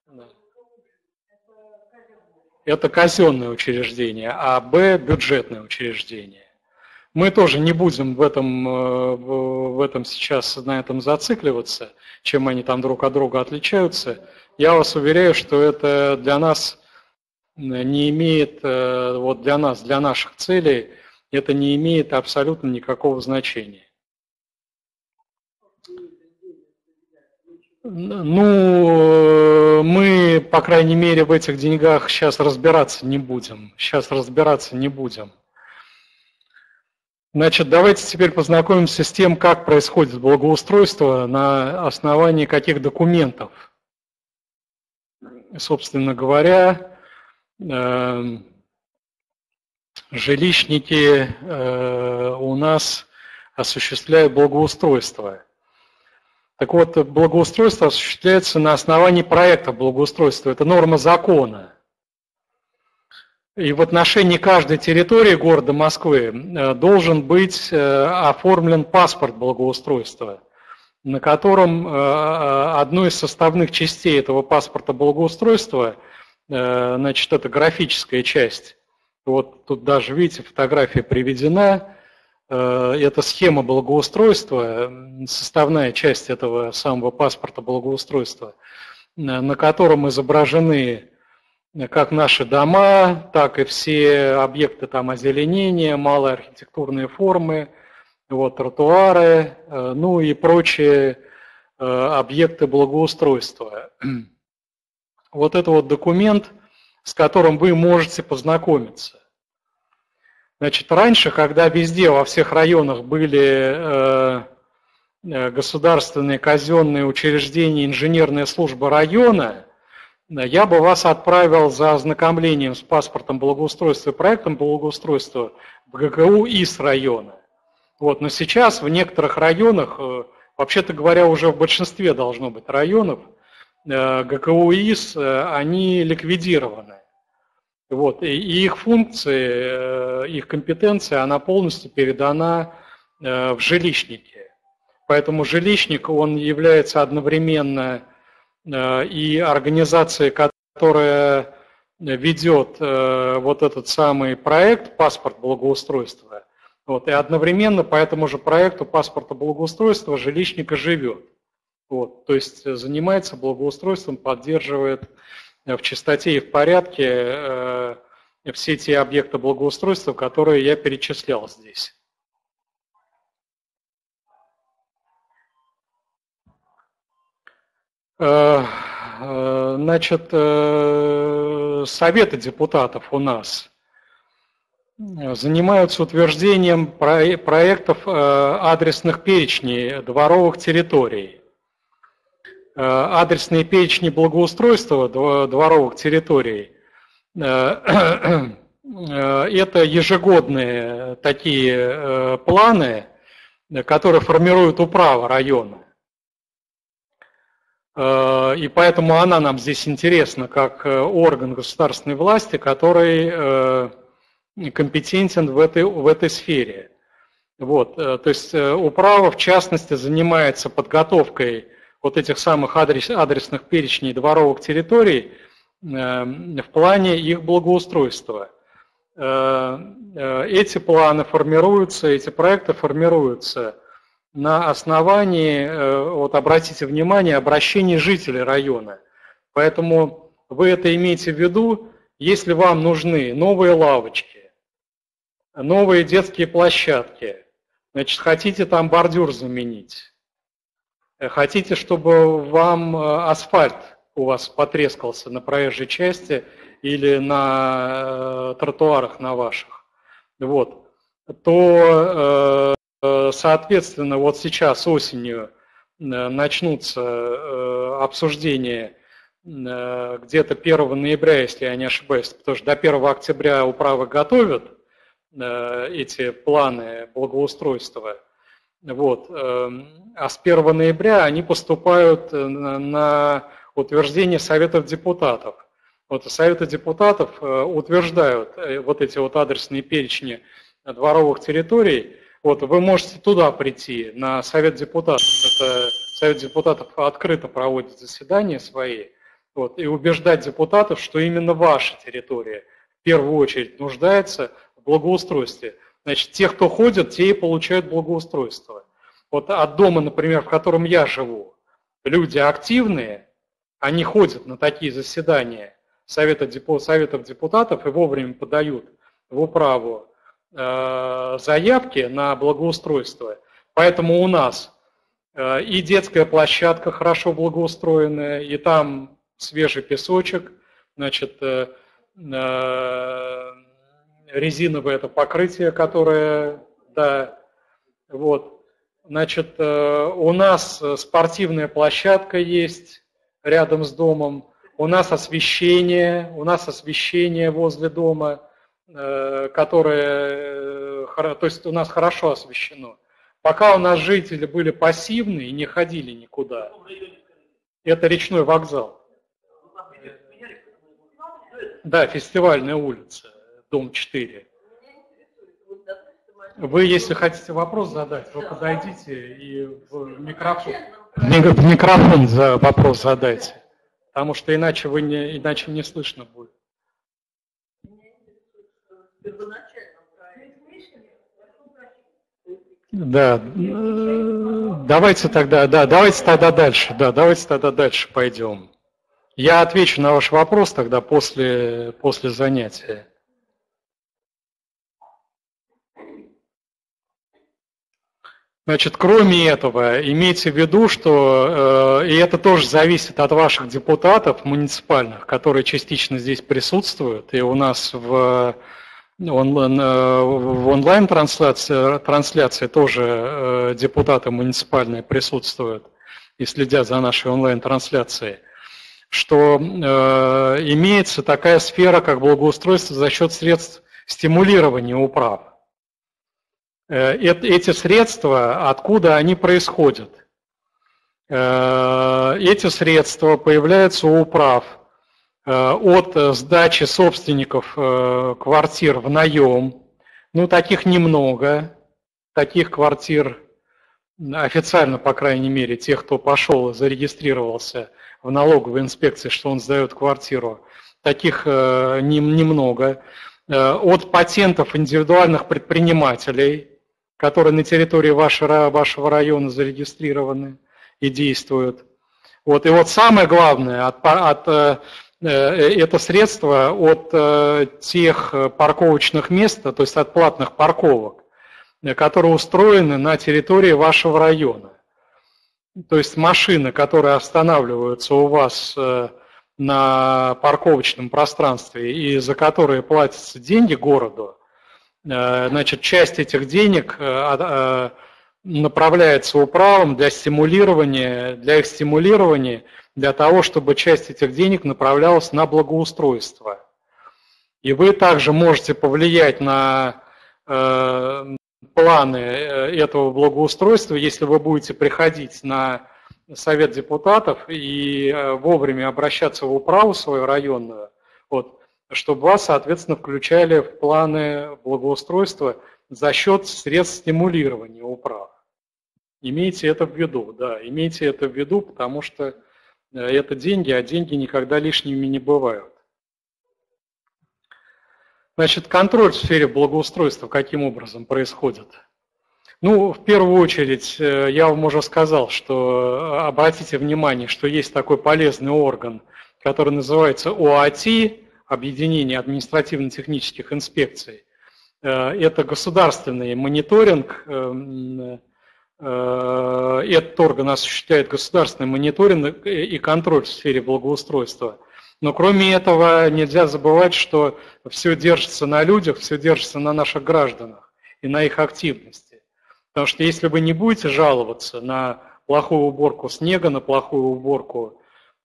Это казенное учреждение, а «Б» – бюджетное учреждение. Мы тоже не будем в этом сейчас на этом зацикливаться, чем они там друг от друга отличаются. Я вас уверяю, что это для нас не имеет, вот для нас, для наших целей, это не имеет абсолютно никакого значения. Ну, мы, по крайней мере, в этих деньгах сейчас разбираться не будем. Значит, давайте теперь познакомимся с тем, как происходит благоустройство, на основании каких документов. Собственно говоря, жилищники у нас осуществляют благоустройство. Так вот, благоустройство осуществляется на основании проекта благоустройства. Это норма закона. И в отношении каждой территории города Москвы должен быть оформлен паспорт благоустройства, на котором одной из составных частей этого паспорта благоустройства, значит, это графическая часть. Вот тут даже, видите, фотография приведена. Это схема благоустройства, составная часть этого самого паспорта благоустройства, на котором изображены как наши дома, так и все объекты там озеленения, малые архитектурные формы, вот, тротуары, ну и прочие объекты благоустройства. Вот это вот документ, с которым вы можете познакомиться. Значит, раньше, когда везде, во всех районах были государственные казенные учреждения, инженерная служба района, я бы вас отправил за ознакомлением с паспортом благоустройства и проектом благоустройства в ГКУ ИС района. Вот, но сейчас в некоторых районах Вообще-то говоря, уже в большинстве должно быть районов ГКУИС, они ликвидированы. Вот, и их функции, их компетенция, она полностью передана в жилищники. Поэтому жилищник, он является одновременно и организацией, которая ведет вот этот самый проект «Паспорт благоустройства», вот, и одновременно по этому же проекту «Паспорта благоустройства» жилищник и живет. Вот, то есть занимается благоустройством, поддерживает в чистоте и в порядке все те объекты благоустройства, которые я перечислял здесь. Значит, советы депутатов у нас занимаются утверждением проектов адресных перечней дворовых территорий. Адресные перечни благоустройства дворовых территорий – это ежегодные такие планы, которые формирует управа района. И поэтому она нам здесь интересна как орган государственной власти, который компетентен в этой сфере. Вот, то есть управа, в частности, занимается подготовкой вот этих самых адресных перечней дворовых территорий в плане их благоустройства. Эти планы формируются, эти проекты формируются на основании, вот обратите внимание, обращений жителей района. Поэтому вы это имейте в виду, если вам нужны новые лавочки, новые детские площадки, значит, хотите там бордюр заменить, хотите, чтобы вам асфальт у вас потрескался на проезжей части или на тротуарах на ваших, вот, то, соответственно, вот сейчас осенью начнутся обсуждения где-то 1 ноября, если я не ошибаюсь, потому что до 1 октября управы готовят эти планы благоустройства. Вот. А с 1 ноября они поступают на утверждение Советов депутатов. Вот, Советы депутатов утверждают вот эти вот адресные перечни дворовых территорий. Вот, вы можете туда прийти, на Совет депутатов. Это Совет депутатов открыто проводит заседания свои, вот, и убеждать депутатов, что именно ваша территория в первую очередь нуждается в благоустройстве. Значит, те, кто ходят, те и получают благоустройство. Вот от дома, например, в котором я живу, люди активные, они ходят на такие заседания Советов депутатов и вовремя подают в управу заявки на благоустройство. Поэтому у нас и детская площадка хорошо благоустроенная, и там свежий песочек, значит, резиновое это покрытие, которое, да, вот, значит, у нас спортивная площадка есть рядом с домом, у нас освещение возле дома, которое, то есть у нас хорошо освещено. Пока у нас жители были пассивны и не ходили никуда, это речной вокзал. Да, Фестивальная улица, дом 4. Вы, если хотите вопрос задать, вы подойдите и в микрофон за вопрос задайте, потому что иначе не слышно будет. Да, давайте тогда дальше пойдем. Я отвечу на ваш вопрос тогда после занятия. Значит, кроме этого, имейте в виду, что, и это тоже зависит от ваших депутатов муниципальных, которые частично здесь присутствуют, и у нас в онлайн-трансляции тоже депутаты муниципальные присутствуют и следят за нашей онлайн-трансляцией, что имеется такая сфера, как благоустройство за счет средств стимулирования управ. Эти средства, откуда они происходят? Эти средства появляются у управ от сдачи собственников квартир в наем. Ну, таких немного. Таких квартир официально, по крайней мере, тех, кто пошел и зарегистрировался в налоговой инспекции, что он сдает квартиру, таких немного. От патентов индивидуальных предпринимателей, которые на территории вашего района зарегистрированы и действуют. Вот. И вот самое главное, это средства от тех парковочных мест, то есть от платных парковок, которые устроены на территории вашего района. То есть машины, которые останавливаются у вас на парковочном пространстве и за которые платятся деньги городу, значит, часть этих денег направляется управам для их стимулирования, для того, чтобы часть этих денег направлялась на благоустройство. И вы также можете повлиять на планы этого благоустройства, если вы будете приходить на Совет депутатов и вовремя обращаться в управу свою районную, вот, чтобы вас, соответственно, включали в планы благоустройства за счет средств стимулирования управ. Имейте это в виду, да, имейте это в виду, потому что это деньги, а деньги никогда лишними не бывают. Значит, контроль в сфере благоустройства каким образом происходит? Ну, в первую очередь, я вам уже сказал, что обратите внимание, что есть такой полезный орган, который называется ОАТИ, Объединение административно-технических инспекций. Это государственный мониторинг, этот орган осуществляет государственный мониторинг и контроль в сфере благоустройства. Но кроме этого нельзя забывать, что все держится на людях, все держится на наших гражданах и на их активности. Потому что если вы не будете жаловаться на плохую уборку снега, на плохую уборку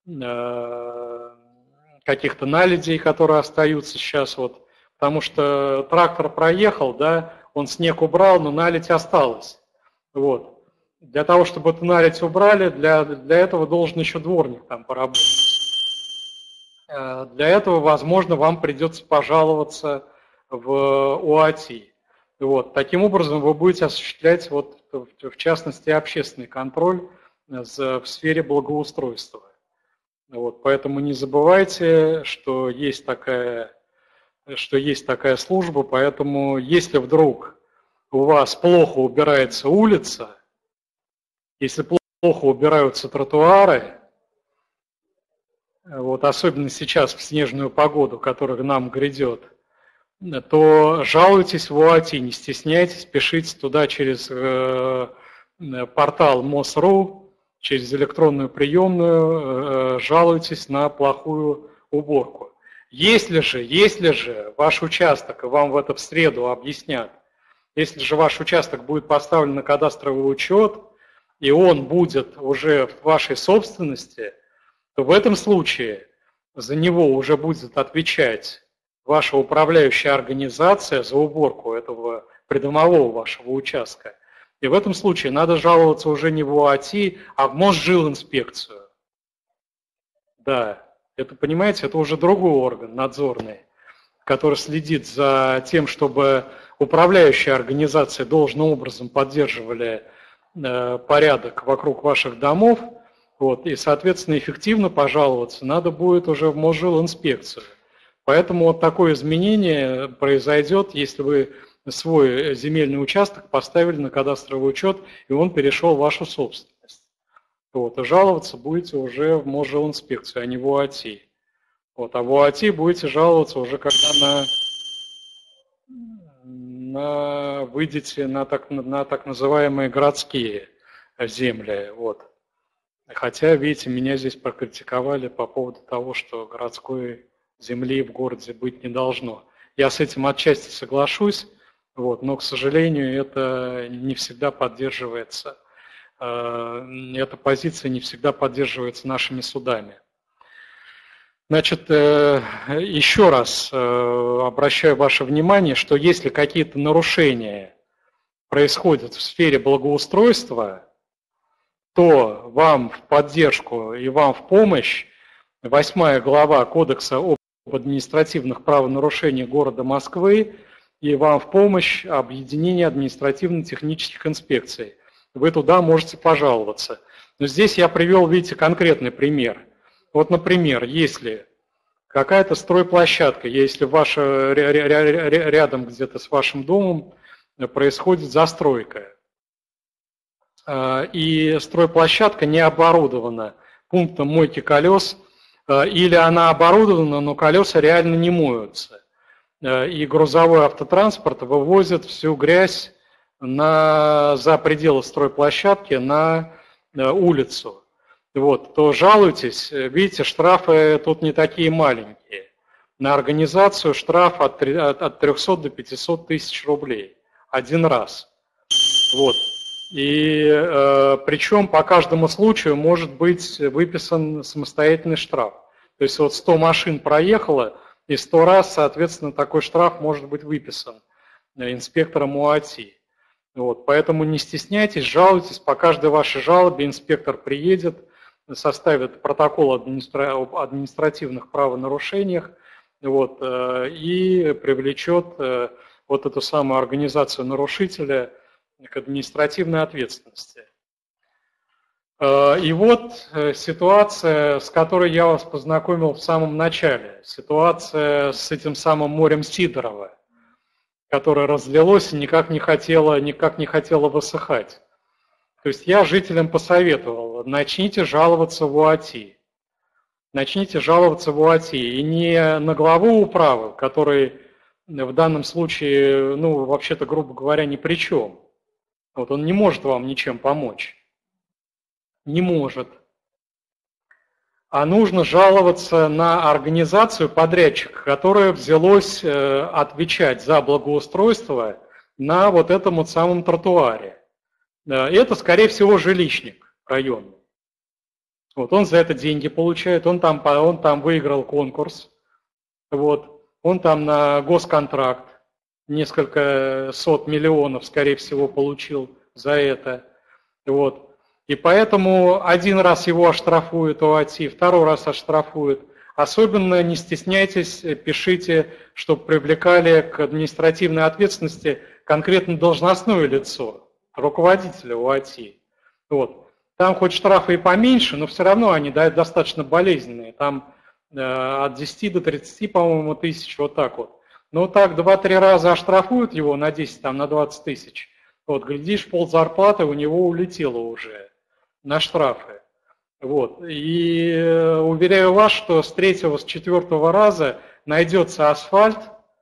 каких-то наледей, которые остаются сейчас, вот, потому что трактор проехал, да, он снег убрал, но наледь осталась. Вот. Для того, чтобы эту наледь убрали, для этого должен еще дворник там поработать. Для этого, возможно, вам придется пожаловаться в ОАТИ. Вот. Таким образом, вы будете осуществлять, вот, в частности, общественный контроль в сфере благоустройства. Вот. Поэтому не забывайте, что есть такая служба, поэтому если вдруг у вас плохо убирается улица, если плохо убираются тротуары, вот, особенно сейчас в снежную погоду, которая нам грядет, то жалуйтесь в ОАТИ, не стесняйтесь, пишите туда через портал МОС.ру, через электронную приемную, жалуйтесь на плохую уборку. Если же ваш участок, и вам в это в среду объяснят, если же ваш участок будет поставлен на кадастровый учет, и он будет уже в вашей собственности, то в этом случае за него уже будет отвечать ваша управляющая организация за уборку этого придомового вашего участка. И в этом случае надо жаловаться уже не в ОАТИ, а в Мосжилинспекцию. Да, это, понимаете, это уже другой орган надзорный, который следит за тем, чтобы управляющие организации должным образом поддерживали порядок вокруг ваших домов, вот, и, соответственно, эффективно пожаловаться надо будет уже в Мосжилинспекцию. Поэтому вот такое изменение произойдет, если вы свой земельный участок поставили на кадастровый учет, и он перешел в вашу собственность. Вот, и жаловаться будете уже в Мосжилинспекцию, а не в ОАТИ. Вот, а в ОАТИ будете жаловаться уже, когда выйдете на так называемые городские земли. Вот. Хотя, видите, меня здесь прокритиковали по поводу того, что городской земли в городе быть не должно. Я с этим отчасти соглашусь, вот, но, к сожалению, это не всегда поддерживается, эта позиция не всегда поддерживается нашими судами. Значит, еще раз обращаю ваше внимание, что если какие-то нарушения происходят в сфере благоустройства, то вам в поддержку и вам в помощь 8 глава Кодекса об административных правонарушениях города Москвы и вам в помощь объединение административно-технических инспекций. Вы туда можете пожаловаться. Но здесь я привел, видите, конкретный пример. Вот, например, если какая-то стройплощадка, если рядом где-то с вашим домом происходит застройка, и стройплощадка не оборудована пунктом мойки колес, или она оборудована, но колеса реально не моются, и грузовой автотранспорт вывозит всю грязь за пределы стройплощадки на улицу, вот, то жалуйтесь. Видите, штрафы тут не такие маленькие. На организацию штраф от 300 до 500 тысяч рублей один раз. Вот. И причем по каждому случаю может быть выписан самостоятельный штраф. То есть вот 100 машин проехало, и 100 раз, соответственно, такой штраф может быть выписан инспектором УАТИ. Вот, поэтому не стесняйтесь, жалуйтесь, по каждой вашей жалобе инспектор приедет, составит протокол об административных правонарушениях, вот, и привлечет вот эту самую организацию нарушителя к административной ответственности. И вот ситуация, с которой я вас познакомил в самом начале, ситуация с этим самым морем Сидорова, которое разлилось и никак не хотело высыхать. То есть я жителям посоветовал, начните жаловаться в УАТИ. Начните жаловаться в УАТИ. И не на главу управы, который в данном случае, ну, вообще-то, грубо говоря, ни при чем. Вот он не может вам ничем помочь. Не может. А нужно жаловаться на организацию подрядчика, которая взялась отвечать за благоустройство на вот этом вот самом тротуаре. Это, скорее всего, жилищник районный. Вот он за это деньги получает, он там выиграл конкурс, вот, он там на госконтракт несколько сот миллионов, скорее всего, получил за это. Вот. И поэтому один раз его оштрафуют ОАТИ, второй раз оштрафуют. Особенно не стесняйтесь, пишите, чтобы привлекали к административной ответственности конкретно должностное лицо, руководителя УАТИ. Вот. Там хоть штрафы и поменьше, но все равно они достаточно болезненные. Там от 10 до 30, по-моему, тысяч, вот так вот. Но так 2-3 раза оштрафуют его на 10, там, на 20 тысяч. Вот, глядишь, ползарплаты у него улетело уже на штрафы. Вот. И уверяю вас, что с 3-го, с 4-го раза найдется асфальт,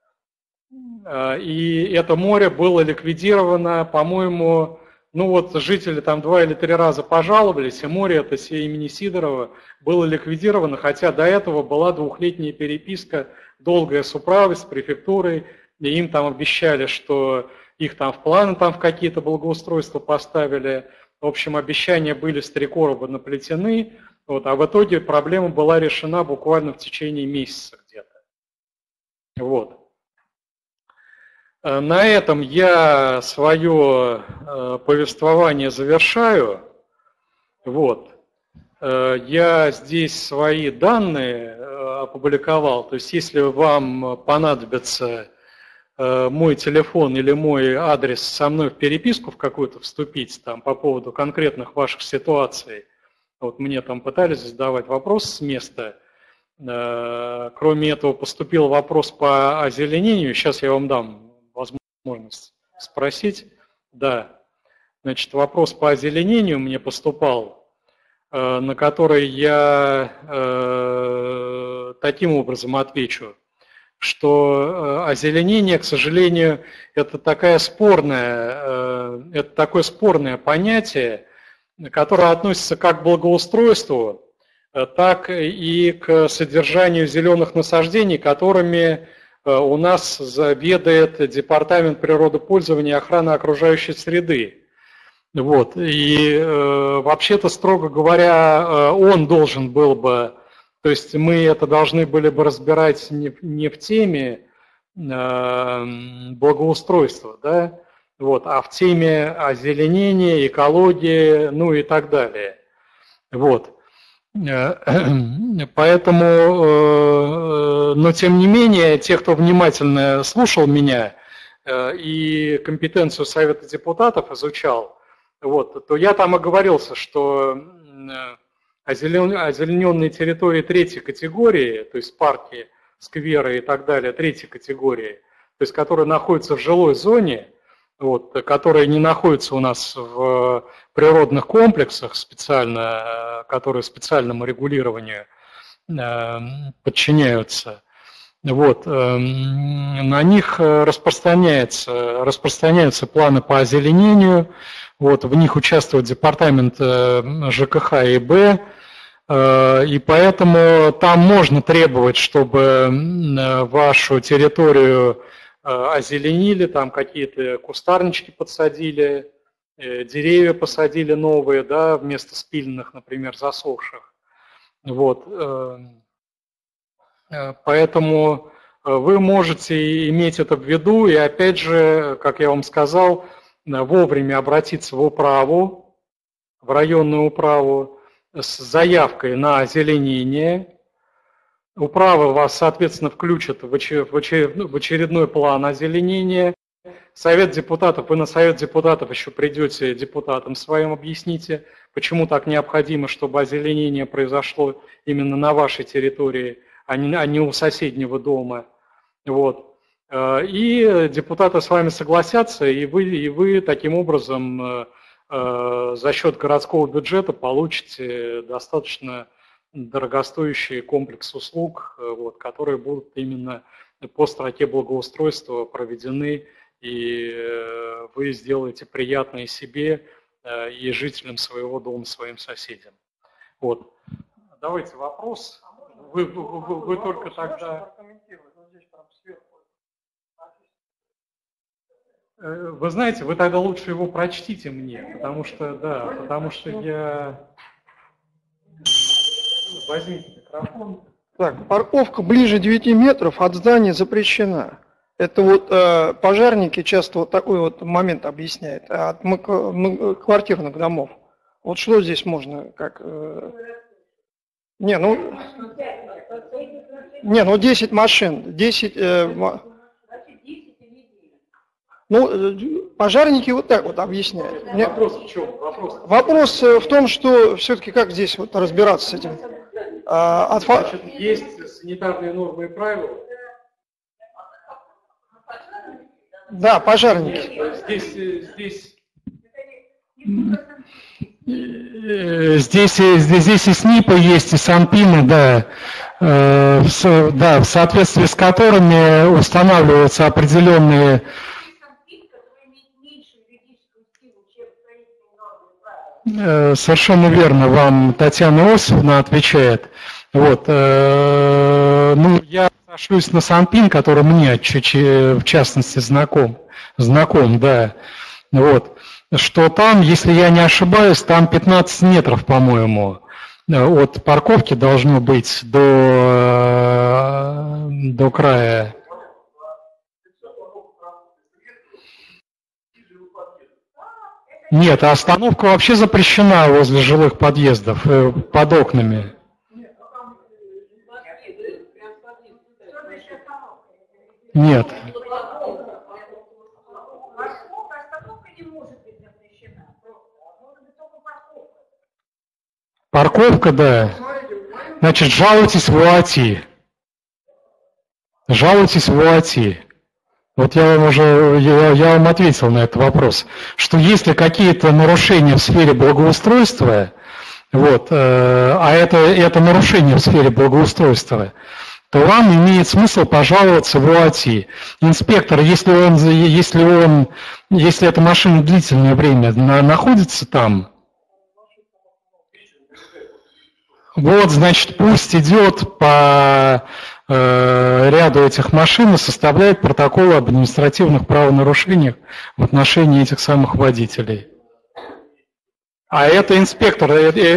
и это море было ликвидировано, по-моему, ну вот жители там 2 или 3 раза пожаловались, и море это имени Сидорова было ликвидировано, хотя до этого была 2-летняя переписка, долгая с управой, с префектурой, и им там обещали, что их там в планы там в какие-то благоустройства поставили. В общем, обещания были с 3 короба наплетены, вот, а в итоге проблема была решена буквально в течение месяца где-то. Вот. На этом я свое повествование завершаю. Вот. Я здесь свои данные опубликовал, то есть если вам понадобится мой телефон или мой адрес со мной в переписку в какую-то вступить там по поводу конкретных ваших ситуаций. Вот мне там пытались задавать вопрос с места. Кроме этого поступил вопрос по озеленению. Сейчас я вам дам возможность спросить. Да. Значит, вопрос по озеленению мне поступал, на который я таким образом отвечу, что озеленение, к сожалению, это такое спорное понятие, которое относится как к благоустройству, так и к содержанию зеленых насаждений, которыми у нас ведает Департамент природопользования и охраны окружающей среды. Вот. И вообще-то, строго говоря, он должен был бы, то есть мы это должны были бы разбирать не в теме благоустройства, да, Вот, а в теме озеленения, экологии, ну и так далее. Вот. Поэтому, но тем не менее, те, кто внимательно слушал меня и компетенцию Совета депутатов изучал, вот, то я там оговорился, что озелененные территории третьей категории, то есть парки, скверы и так далее, третьей категории, то есть которые находятся в жилой зоне, вот, которые не находятся у нас в природных комплексах специально, которые специальному регулированию подчиняются, вот, на них распространяются планы по озеленению, вот, в них участвует департамент ЖКХ и Б, и поэтому там можно требовать, чтобы вашу территорию озеленили, там какие-то кустарнички подсадили, деревья посадили новые, да, вместо спиленных, например, засохших. Вот. Поэтому вы можете иметь это в виду, и опять же, как я вам сказал, вовремя обратиться в управу, в районную управу с заявкой на озеленение. Управа вас, соответственно, включит в очередной план озеленения. Совет депутатов, вы на Совет депутатов еще придете депутатам своим, объясните, почему так необходимо, чтобы озеленение произошло именно на вашей территории, а не у соседнего дома. Вот. И депутаты с вами согласятся, и вы таким образом за счет городского бюджета получите достаточно дорогостоящий комплекс услуг, вот, которые будут именно по строке благоустройства проведены, и вы сделаете приятное себе и жителям своего дома, своим соседям. Вот. Давайте вопрос. Вы только тогда... Вы знаете, вы тогда лучше его прочтите мне, потому что я... Возьмите микрофон. Так, парковка ближе 9 метров от здания запрещена. Это вот пожарники часто вот такой вот момент объясняют от квартирных домов. Вот что здесь можно, как... ну 10 машин, 10... пожарники вот так вот объясняют. Вопрос в чем? Вопрос в том, что все-таки как здесь вот разбираться с этим. Значит, есть санитарные нормы и правила. Да, пожарники. Здесь и СНИПа есть, и Санпина, да, в соответствии с которыми устанавливаются определенные... Совершенно верно, вам Татьяна Осиповна отвечает. Вот, я сошлюсь на Санпин, который мне в частности знаком, да. Вот, что там, если я не ошибаюсь, там 15 метров, по-моему, от парковки должно быть до края. Нет, а остановка вообще запрещена возле жилых подъездов, под окнами. Нет. Парковка, да. Значит, жалуйтесь в УАТИ. Жалуйтесь в УАТИ. Вот я вам ответил на этот вопрос, что если какие-то нарушения в сфере благоустройства, вот, а это нарушение в сфере благоустройства, то вам имеет смысл пожаловаться в УАТИ. Инспектор, если эта машина длительное время находится там, вот, значит, пусть идет по ряду этих машин и составляет протокол об административных правонарушениях в отношении этих самых водителей. А это инспектор,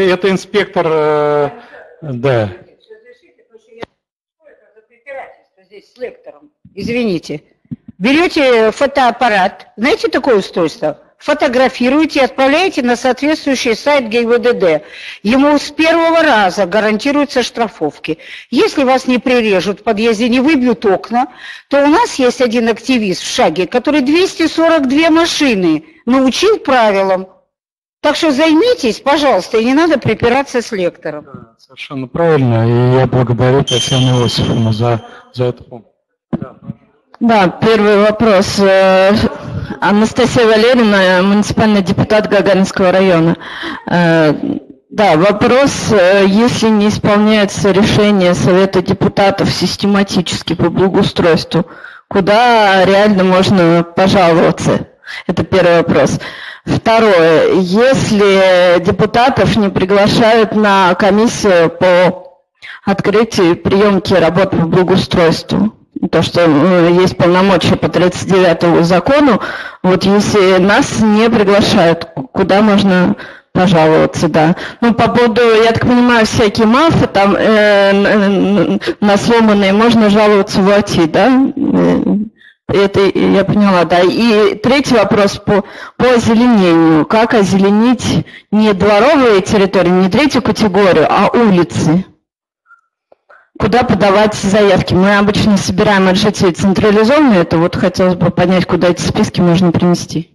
да. Разрешите, потому что я... Что это за препирательство здесь с лектором? Извините. берете фотоаппарат, знаете такое устройство? Фотографируете и отправляете на соответствующий сайт ГИБДД. Ему с первого раза гарантируются штрафовки. Если вас не прирежут в подъезде, не выбьют окна, то у нас есть один активист в Шаге, который 242 машины научил правилам. Так что займитесь, пожалуйста, и не надо припираться с лектором. Да, совершенно правильно, и я благодарю Татьяну Иосифовну за эту помощь. Да, первый вопрос. Анастасия Валерьевна, муниципальный депутат Гагаринского района. Да, вопрос, если не исполняется решение Совета депутатов систематически по благоустройству, куда реально можно пожаловаться? Это первый вопрос. Второе, если депутатов не приглашают на комиссию по открытию и приемке работ по благоустройству, то, что есть полномочия по 39-му закону, вот если нас не приглашают, куда можно пожаловаться, да. Ну, по поводу, я так понимаю, всякие мафы там на сломанные можно жаловаться в ОТИ, да? Это я поняла, да. И третий вопрос по озеленению. Как озеленить не дворовые территории, не третью категорию, а улицы? Куда подавать заявки? Мы обычно собираем от жителей централизованно. Это вот хотелось бы понять, куда эти списки можно принести.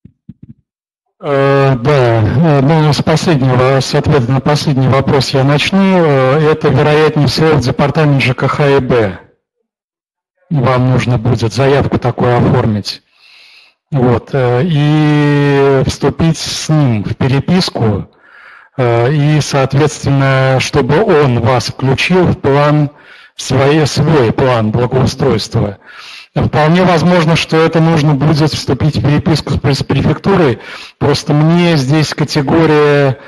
Да, ну, с ответа на последний вопрос я начну. Это, вероятнее всего, в департамент ЖКХ и Б. Вам нужно будет заявку такую оформить. Вот, и вступить с ним в переписку, и, соответственно, чтобы он вас включил в план, свой план благоустройства. Вполне возможно, что это нужно будет вступить в переписку с префектурой. Просто мне здесь категория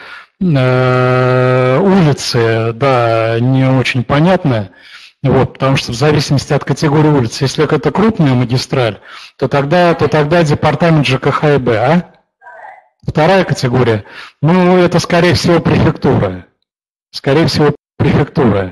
улицы, да, не очень понятна. Вот, потому что в зависимости от категории улицы, если это крупная магистраль, то тогда департамент ЖКХ и Б, а? Вторая категория, ну, это, скорее всего, префектура. Скорее всего, префектура.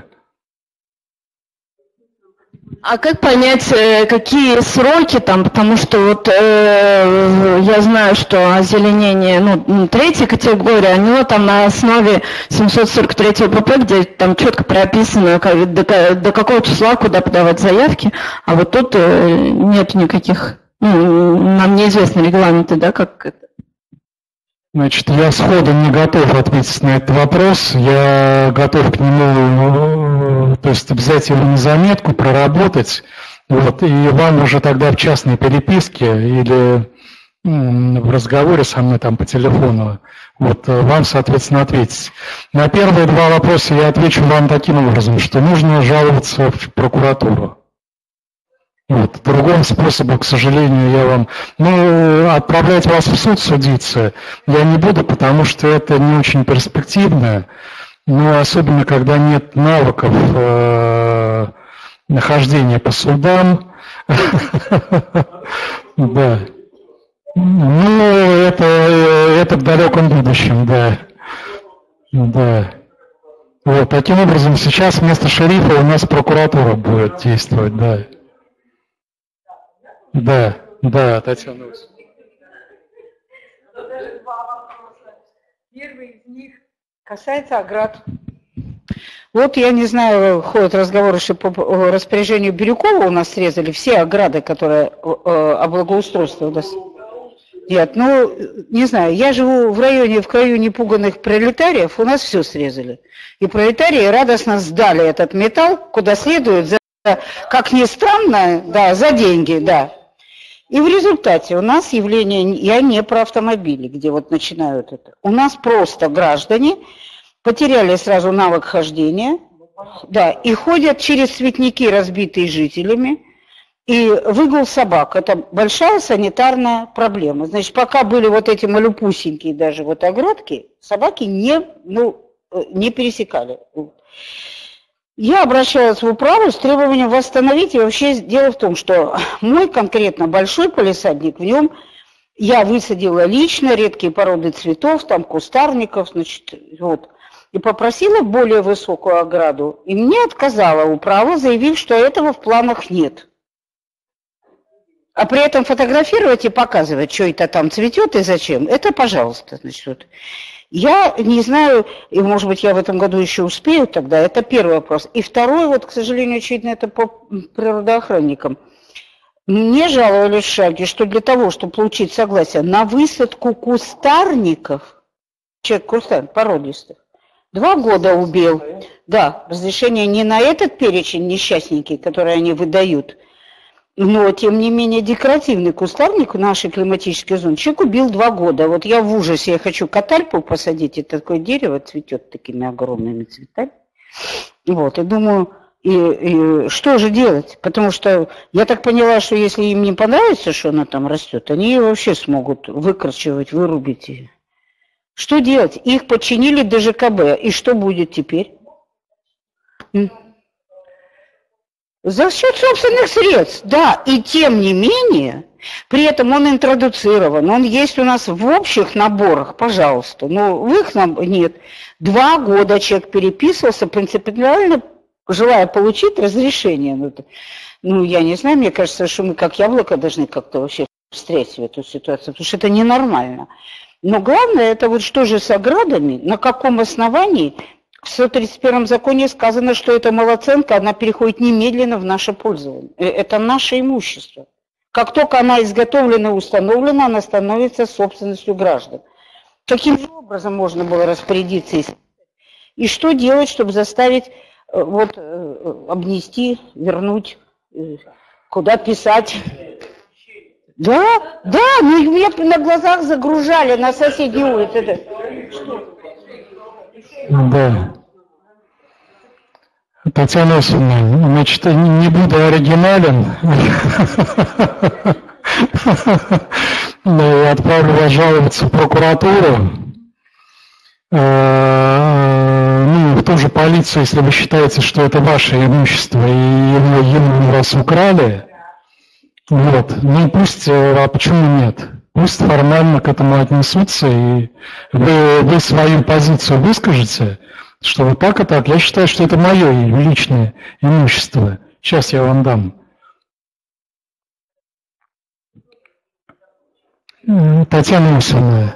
А как понять, какие сроки там, потому что вот я знаю, что озеленение, ну, третья категория, оно там на основе 743 ПП, где там четко прописано, до какого числа куда подавать заявки, а вот тут нет никаких, ну, нам неизвестны регламенты, да, как это. Значит, я сходу не готов ответить на этот вопрос, я готов к нему, то есть взять его на заметку, проработать, вот, и вам уже тогда в частной переписке или в разговоре со мной там по телефону, вот, вам, соответственно, ответить. На первые два вопроса я отвечу вам таким образом, что нужно жаловаться в прокуратуру. Вот. Другого способа, к сожалению, я вам... Ну, отправлять вас в суд судиться я не буду, потому что это не очень перспективно. Ну, особенно, когда нет навыков нахождения по судам. Да. Ну, это в далеком будущем, да. Да. Вот, таким образом, сейчас вместо шерифа у нас прокуратура будет действовать, да. Да, да, Татьяна Иосифовна. Первый из них касается оград. Вот я не знаю, ходят разговоры, что по распоряжению Бирюкова у нас срезали все ограды, которые о благоустройстве у нас. Нет, ну, не знаю, я живу в краю непуганных пролетариев, у нас все срезали. И пролетарии радостно сдали этот металл, куда следует, как ни странно, да, за деньги, да. И в результате у нас явление, я не про автомобили, где вот начинают это, у нас просто граждане потеряли сразу навык хождения, да, и ходят через цветники, разбитые жителями, и выгул собак. Это большая санитарная проблема. Значит, пока были вот эти малюпусенькие даже вот оградки, собаки не пересекали. Я обращалась в управу с требованием восстановить, и вообще дело в том, что мой конкретно большой палисадник, в нем я высадила лично редкие породы цветов, там кустарников, значит, вот, и попросила более высокую ограду, и мне отказала управа, заявив, что этого в планах нет. а при этом фотографировать и показывать, что это там цветет и зачем, это пожалуйста. Значит, вот. Я не знаю, и, может быть, я в этом году еще успею тогда, это первый вопрос. И второй, вот, к сожалению, очевидно, это по природоохранникам. Мне жаловались в Шальке, что для того, чтобы получить согласие на высадку кустарников, кустарник породистых, 2 года убил. Да, разрешение не на этот перечень несчастники, которые они выдают, но, тем не менее, декоративный кустарник в нашей климатической зоне человек убил 2 года. Вот я в ужасе, я хочу катальпу посадить, это такое дерево цветет такими огромными цветами. Вот, и думаю, и что же делать? Потому что я так поняла, что если им не понравится, что она там растет, они ее вообще смогут выкорчевать, вырубить ее. Что делать? Их подчинили ДЖКБ, и что будет теперь? За счет собственных средств, да, и тем не менее, при этом он интродуцирован, он есть у нас в общих наборах, пожалуйста, но в их нет. 2 года человек переписывался, принципиально желая получить разрешение. Ну, я не знаю, мне кажется, что мы как яблоко должны как-то вообще встрять в эту ситуацию, потому что это ненормально. Но главное, это вот что же с оградами, на каком основании. В 131 законе сказано, что эта малооценка, она переходит немедленно в наше пользование. Это наше имущество. Как только она изготовлена и установлена, она становится собственностью граждан. Каким же образом можно было распорядиться? И что делать, чтобы заставить вот, обнести, вернуть, куда писать? Да, ну меня на глазах загружали на соседней улице. Да. Татьяна Осиповна, значит, не буду оригинален, но отправлю вас жаловаться в прокуратуру, ну, в ту же полицию, если вы считаете, что это ваше имущество, и ему у вас украли, вот, ну пусть, а почему нет? Пусть формально к этому отнесутся, и вы свою позицию выскажете, что вот так и так. Я считаю, что это мое личное имущество. Сейчас я вам дам. Татьяна Усовна.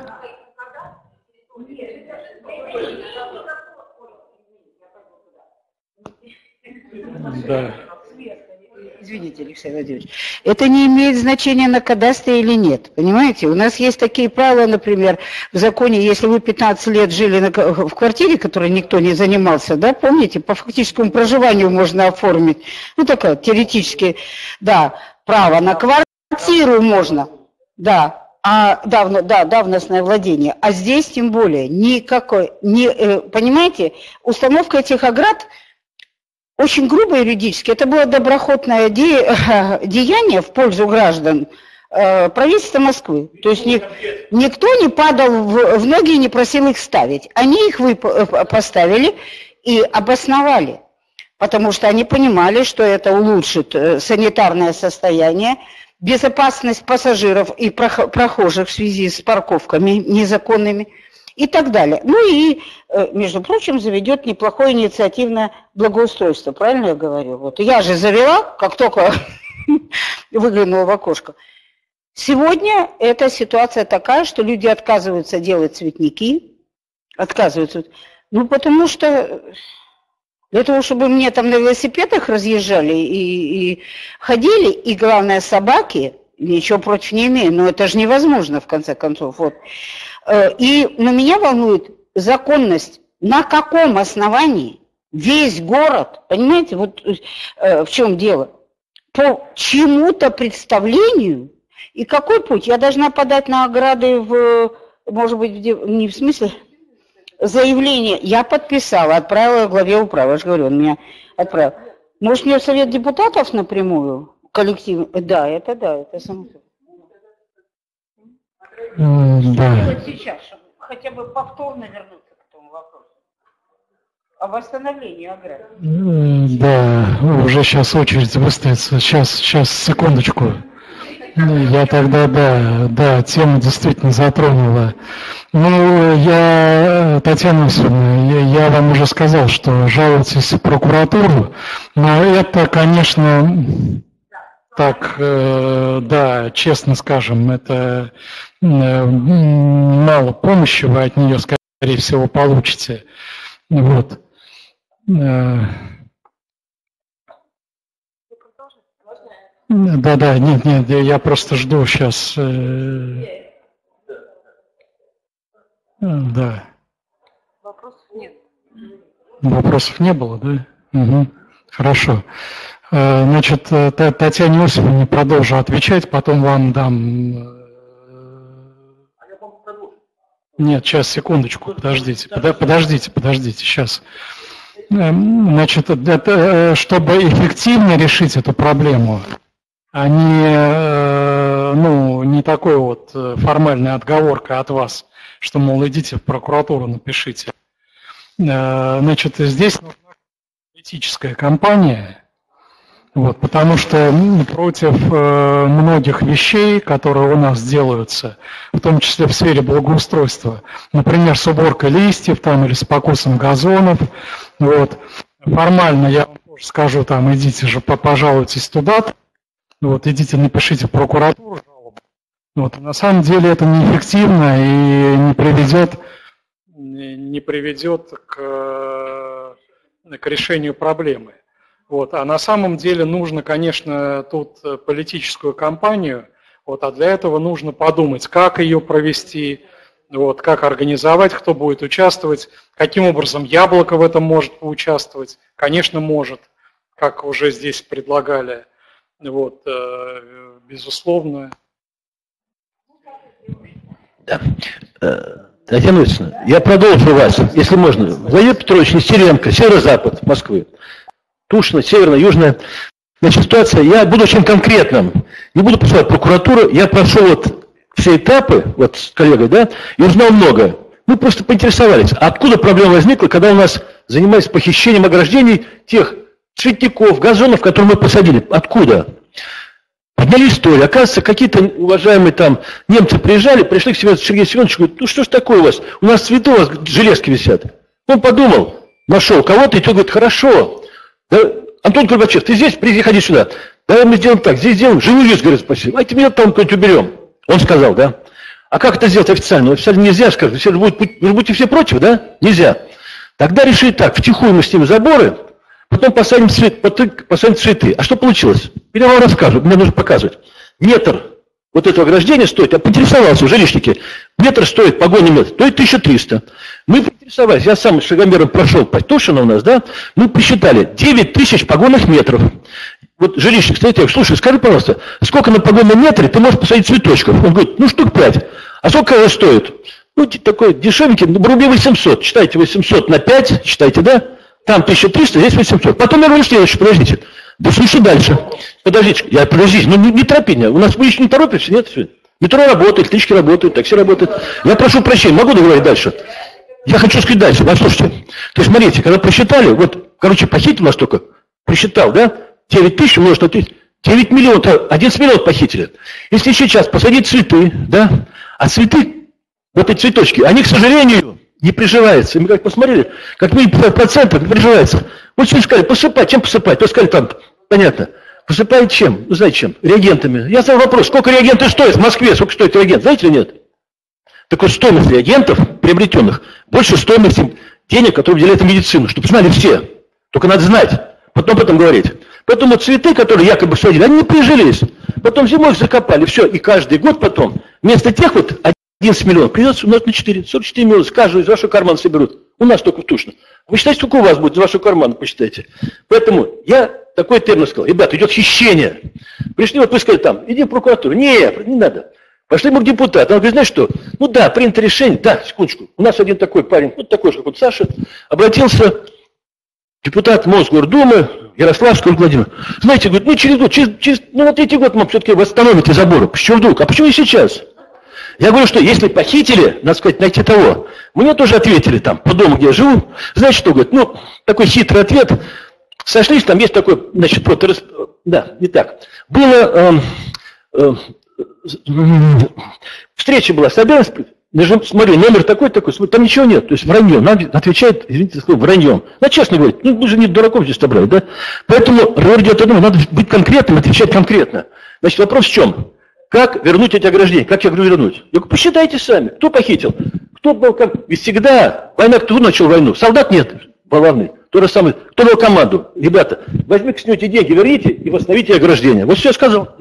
Да. Извините, Алексей Владимирович, это не имеет значения на кадастре или нет, понимаете? У нас есть такие правила, например, в законе, если вы 15 лет жили в квартире, которой никто не занимался, да, помните, по фактическому проживанию можно оформить, ну, такое теоретически, да, право на квартиру можно, да, давностное владение, а здесь тем более никакой, понимаете, установка этих оград очень грубо юридически, это было доброхотное деяние в пользу граждан правительства Москвы. То есть никто не падал в ноги и не просил их ставить. Они их поставили и обосновали, потому что они понимали, что это улучшит санитарное состояние, безопасность пассажиров и прохожих в связи с парковками незаконными и так далее. Ну и, между прочим, заведет неплохое инициативное благоустройство, правильно я говорю? Вот я же завела, как только выглянула в окошко. Сегодня эта ситуация такая, что люди отказываются делать цветники, отказываются, ну потому что для того, чтобы мне там на велосипедах разъезжали и ходили, и главное собаки, ничего против не имею, но это же невозможно в конце концов, вот. И меня волнует законность, на каком основании весь город, понимаете, вот в чем дело, по чему-то представлению, и какой путь? Я должна подать на ограды может быть, не в смысле, заявление, я подписала, отправила главе управы, я же говорю, он меня отправил. Может, мне в совет депутатов напрямую, коллектив, да, это само собой. Да. Сейчас, чтобы хотя бы повторно вернуться к этому вопросу. О восстановлении ограды. Да, уже сейчас очередь выстроится. Сейчас, секундочку. Я тогда, да, тему действительно затронула. Ну, Татьяна Васильевна, я вам уже сказал, что жалуйтесь в прокуратуру, но это, конечно, так, да, честно скажем, это мало помощи вы от нее, скорее всего, получите. Вот. Да, нет, я просто жду сейчас. Да. Вопросов нет. Вопросов не было, да? Угу. Хорошо. Значит, Татьяне Осиповне продолжу отвечать, потом вам дам... Нет, сейчас, секундочку, подождите, сейчас. Значит, чтобы эффективно решить эту проблему, а не такой вот формальная отговорка от вас, что, мол, идите в прокуратуру, напишите. Значит, здесь нужна политическая кампания, вот, потому что против многих вещей, которые у нас делаются, в том числе в сфере благоустройства, например, с уборкой листьев там, или с покосом газонов, вот, формально я вам тоже скажу, там, идите же, пожалуйтесь туда, вот, идите, напишите в прокуратуру жалобу. Вот, на самом деле это неэффективно и не приведет к решению проблемы. Вот. А на самом деле нужно, конечно, тут политическую кампанию, вот, а для этого нужно подумать, как ее провести, вот, как организовать, кто будет участвовать, каким образом Яблоко в этом может поучаствовать. Конечно, может, как уже здесь предлагали, вот, безусловно. Да. Татьяна Ильичевна, я продолжу вас, если можно. Владимир Петрович Нестеренко, северо-запад Москвы. Тушино, северная, южная. Значит, ситуация, я буду очень конкретным. Не буду посылать прокуратуру, я прошел вот все этапы, вот с коллегой, да, и узнал много. Мы просто поинтересовались, откуда проблема возникла, когда у нас занимались похищением ограждений тех цветников, газонов, которые мы посадили. Откуда? Подняли историю. Оказывается, какие-то уважаемые там немцы приезжали, пришли к Сергею Семеновичу, говорят, ну что ж такое у вас? У нас цветы, у вас железки висят. Он подумал, нашел кого-то, и тот говорит, хорошо. Да, Антон Горбачев, ты здесь, приходи сюда. Давай мы сделаем так, здесь сделаем живую лист, говорит, спасибо. А тебе там какой-нибудь уберем. Он сказал, да. А как это сделать официально? Официально нельзя, скажут, вы будете все против, да? Нельзя. Тогда решили так, втихую мы снимем заборы, потом посадим цветы. А что получилось? Я вам расскажу, мне нужно показывать. Метр вот этого ограждения стоит, я поинтересовался, жилищники, метр стоит, погоня метр, стоит 1300. Мы поинтересовались, я сам с шагомером прошел по Тушино у нас, да, мы посчитали 9000 погонных метров. Вот жилищник стоит, я говорю, слушай, скажи, пожалуйста, сколько на погонном метре ты можешь посадить цветочков? Он говорит, ну штук 5. А сколько это стоит? Ну, такой дешевенький, рублей 800. Считайте 800 на 5, считайте, да? Там 1300, здесь 800. Потом я говорю, следующее, подождите. Да слушай дальше. Подождите, подождите, ну не торопи меня. У нас мы еще не торопимся, нет? Метро работает, электрички работают, такси работает. Я прошу прощения, могу договорить дальше? Я хочу сказать дальше, послушайте. То есть, смотрите, когда посчитали, вот, короче, похитил нас только, посчитал, да? 9000 умножить на 30, 9 миллионов, 11 миллионов похитили. Если сейчас посадить цветы, да? А цветы, вот эти цветочки, они, к сожалению, не приживаются. И мы как посмотрели, как мы 50% не приживаются. Вот сегодня сказали, посыпать, чем посыпать? То сказали там, понятно, посыпают чем? Ну, знаете чем? Реагентами. Я задал вопрос, сколько реагенты стоят в Москве, сколько стоит реагент, знаете или нет? Так вот, стоимость реагентов, приобретенных, больше стоимости денег, которые выделяют на медицину, чтобы знали все. Только надо знать, потом об этом говорить. Поэтому цветы, которые якобы садили, они не прижились. Потом зимой их закопали, все. И каждый год потом, вместо тех вот 11 миллионов, придется умножить на 4. 44 миллиона с каждого из вашего кармана соберут. У нас только в Тушино. Вы считаете, сколько у вас будет из вашего кармана, посчитайте. Поэтому я такой термин сказал. Ребята, идет хищение. Пришли, вот вы сказали там, иди в прокуратуру. Нет, не надо. Пошли мы к депутату. Он говорит, знаешь что? Ну да, принято решение. Да, секундочку. У нас один такой парень, вот такой же, как вот Саша, обратился депутат Мосгордумы Ярославский Владимир. Знаете, говорит, ну через год, ну на третий год мы все-таки восстановите заборы. Почему вдруг? А почему не сейчас? Я говорю, что если похитили, надо сказать, найти того. Мне тоже ответили там, по дому, где я живу. Знаете, что, говорит, ну, такой хитрый ответ. Сошлись, там есть такой, значит, вот, да, не так. Было, встреча была, собиралась, смотри, номер такой-такой, смотри, там ничего нет, то есть вранье. Нам отвечает, извините, враньем. Ну, честно говоря, ну, мы же не дураков здесь собрали, да? Поэтому разговор идет о том, надо быть конкретным, отвечать конкретно. Значит, вопрос в чем? Как вернуть эти ограждения? Как я говорю вернуть? Я говорю, посчитайте сами, кто похитил, кто был как... Ведь всегда, война, кто начал войну? Солдат нет, главный. То же самое, кто дал команду? Ребята, возьмите, снимите деньги, верните и восстановите ограждение. Вот все я сказал.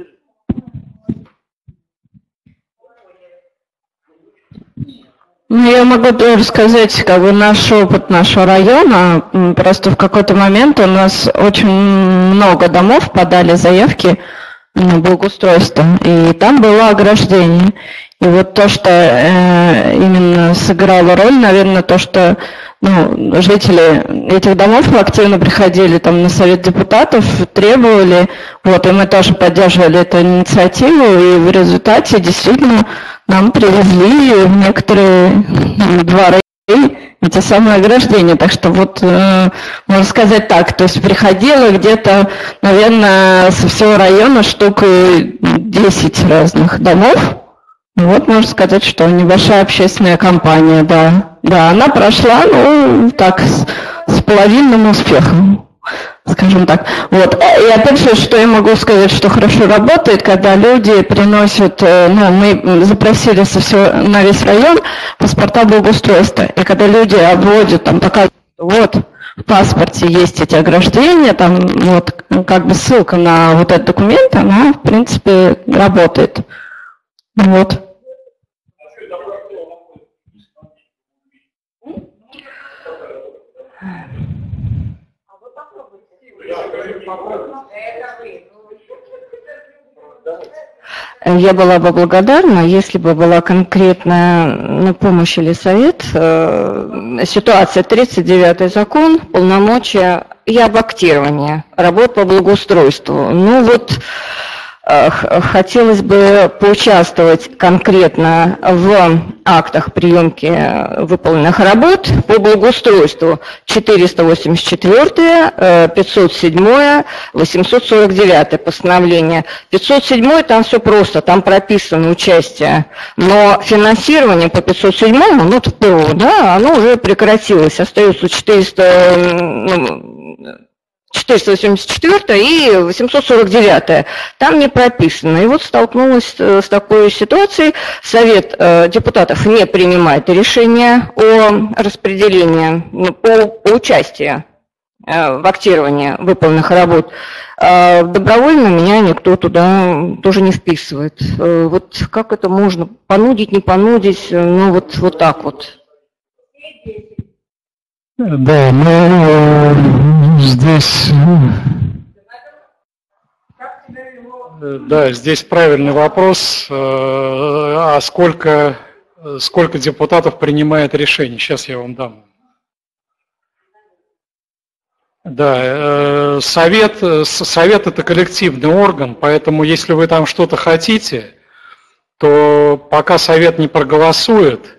Ну, я могу тоже сказать, как бы наш опыт нашего района. Просто в какой-то момент у нас очень много домов подали заявки на благоустройство, и там было ограждение. И вот то, что именно сыграло роль, наверное, то, что жители этих домов активно приходили там на совет депутатов, требовали, вот, и мы тоже поддерживали эту инициативу, и в результате действительно нам привезли в некоторые дворы эти самые ограждения. Так что вот, можно сказать так, то есть приходило где-то, наверное, со всего района штук 10 разных домов. Вот можно сказать, что небольшая общественная кампания, да. Да, она прошла, ну, так, с половинным успехом, скажем так. Вот. И опять же, что я могу сказать, что хорошо работает, когда люди приносят, мы запросили на весь район паспорта благоустройства, и когда люди обводят, там, показывают, вот, в паспорте есть эти ограждения, там, вот, как бы ссылка на вот этот документ, она, в принципе, работает. Вот. Я была бы благодарна, если бы была конкретная помощь или совет. Ситуация 39-й закон, полномочия и объектирование работ по благоустройству. Ну вот хотелось бы поучаствовать конкретно в актах приемки выполненных работ по благоустройству 484, 507, 849 постановление. 507 там все просто, там прописано участие, но финансирование по 507, ну ТПО, да, оно уже прекратилось, остается 484 и 849. Там не прописано. И вот столкнулась с такой ситуацией. Совет депутатов не принимает решение о распределении по участию в актировании выполненных работ. Добровольно меня никто туда тоже не вписывает. Вот как это можно? Понудить, не понудить? Ну вот так вот. Да, мы здесь... Да, здесь правильный вопрос. А сколько депутатов принимает решение? Сейчас я вам дам. Да, совет это коллективный орган, поэтому если вы там что-то хотите, то пока совет не проголосует,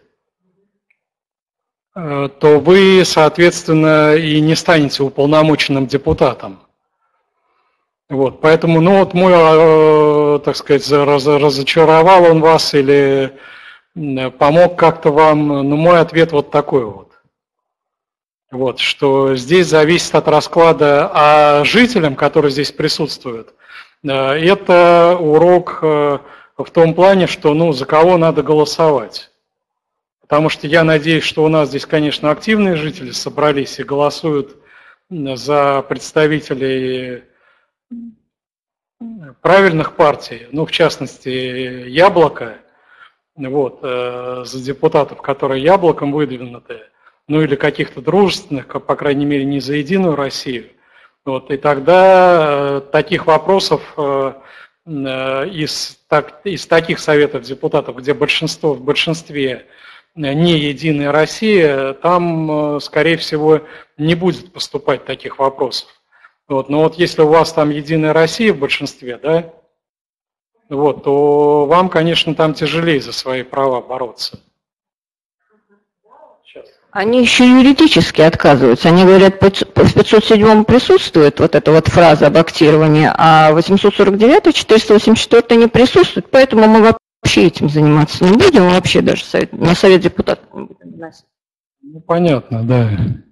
то вы, соответственно, и не станете уполномоченным депутатом. Вот, поэтому, ну вот мой, так сказать, разочаровал он вас или помог как-то вам, ну мой ответ вот такой вот. Вот, что здесь зависит от расклада, а жителям, которые здесь присутствуют, это урок в том плане, что, ну, за кого надо голосовать. Потому что я надеюсь, что у нас здесь, конечно, активные жители собрались и голосуют за представителей правильных партий, ну, в частности, Яблоко, вот, за депутатов, которые Яблоком выдвинуты, ну, или каких-то дружественных, по крайней мере, не за Единую Россию. Вот, и тогда таких вопросов из таких советов депутатов, где большинство в большинстве не Единая Россия, там, скорее всего, не будет поступать таких вопросов. Вот, но вот если у вас там Единая Россия в большинстве, да, вот, то вам, конечно, там тяжелее за свои права бороться. Они еще юридически отказываются. Они говорят, в 507 присутствует вот эта вот фраза об актировании, а 849, 484 не присутствует, поэтому мы вообще этим заниматься не будем, вообще даже на совет депутатов не будем вносить. Ну, понятно, да.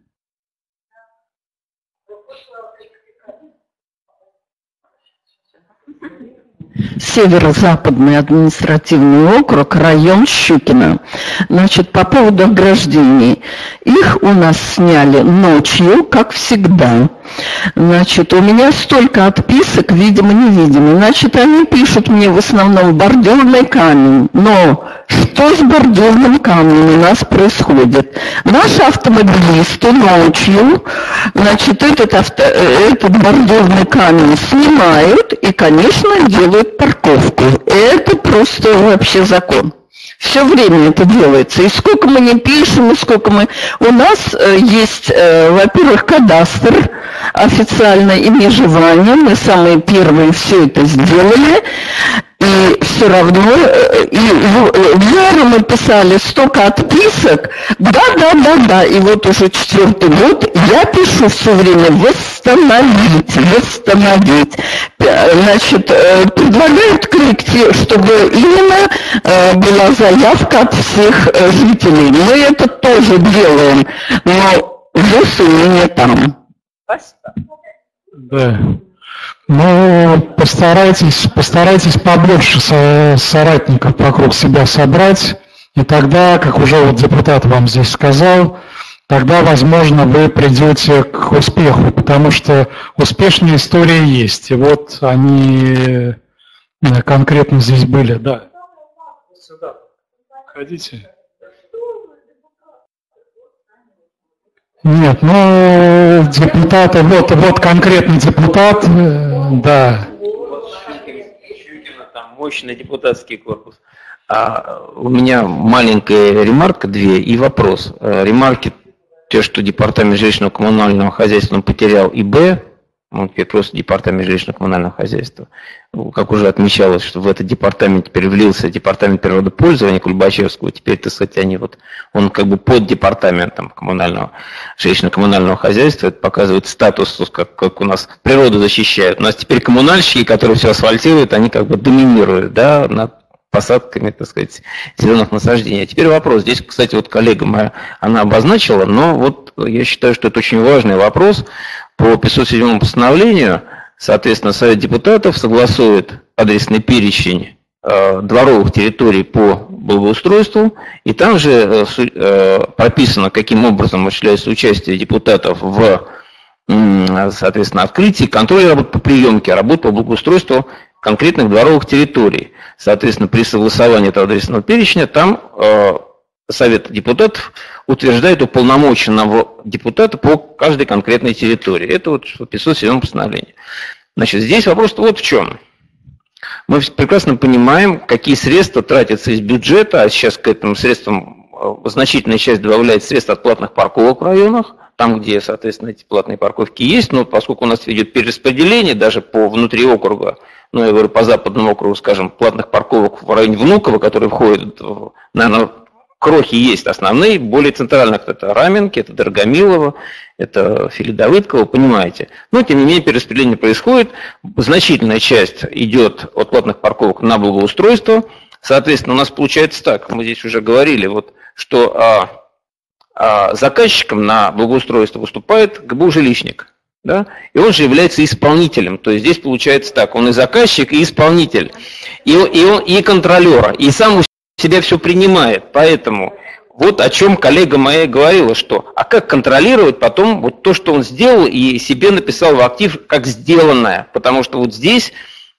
Северо-западный административный округ, район Щукино. Значит, по поводу ограждений. Их у нас сняли ночью, как всегда. Значит, у меня столько отписок, видимо-невидимо. Значит, они пишут мне в основном бордюрный камень. Но что с бордюрным камнем у нас происходит? Наши автомобилисты ночью, значит, этот бордюрный камень снимают и, конечно, делают парковку. Это просто вообще закон. Все время это делается. И сколько мы не пишем, и сколько мы... У нас есть, во-первых, кадастр официально и межевание. Мы самые первые все это сделали. И все равно, мы писали столько отписок, да, и вот уже 4-й год я пишу все время восстановить. Значит, предлагают коллектив, чтобы именно была заявка от всех жителей. Мы это тоже делаем, но ВОС не там. Да. Ну, постарайтесь побольше соратников вокруг себя собрать, и тогда, как уже вот депутат вам здесь сказал, тогда, возможно, вы придете к успеху, потому что успешные истории есть, и вот они конкретно здесь были, да. Сюда. Ходите. Нет, ну, депутаты, вот конкретный депутат, да. Щукино, там мощный депутатский корпус. У меня маленькая ремарка, 2, и вопрос. Ремарки, те, что департамент жилищно-коммунального хозяйства он потерял, и Б, он теперь просто департамент жилищно-коммунального хозяйства. Как уже отмечалось, что в этот департамент теперь влился департамент природопользования Кульбачевского, теперь, так сказать, он как бы под департаментом жилищно-коммунального хозяйства, это показывает статус, как у нас природу защищают. У нас теперь коммунальщики, которые все асфальтируют, они как бы доминируют, да, над посадками, так сказать, зеленых насаждений. А теперь вопрос. Здесь, кстати, вот коллега моя, она обозначила, но вот я считаю, что это очень важный вопрос. По 507 постановлению, соответственно, Совет депутатов согласует адресный перечень дворовых территорий по благоустройству, и там же прописано, каким образом осуществляется участие депутатов в, соответственно, открытии, контроле работ по приемке, работ по благоустройству конкретных дворовых территорий. Соответственно, при согласовании этого адресного перечня там Совет депутатов утверждает уполномоченного депутата по каждой конкретной территории. Это вот 507 постановление. Значит, здесь вопрос вот в чем. Мы прекрасно понимаем, какие средства тратятся из бюджета, а сейчас к этим средствам значительная часть добавляет средств от платных парковок в районах, там, где, соответственно, эти платные парковки есть, но поскольку у нас идет перераспределение даже по внутри округа, ну, я говорю, по западному округу, скажем, платных парковок в районе Внуково, которые входят, наверное, крохи есть основные, более центральных это Раменки, это Дорогомилово, это Филидовыдково, понимаете. Но, тем не менее, перераспределение происходит, значительная часть идет от платных парковок на благоустройство, соответственно, у нас получается так, мы здесь уже говорили, вот, что заказчиком на благоустройство выступает ГБУ-жилищник, да? И он же является исполнителем, то есть здесь получается так, он и заказчик, и исполнитель, и контролер, и сам себя все принимает, поэтому вот о чем коллега моя говорила, что, а как контролировать потом вот то, что он сделал и себе написал в актив как сделанное, потому что вот здесь,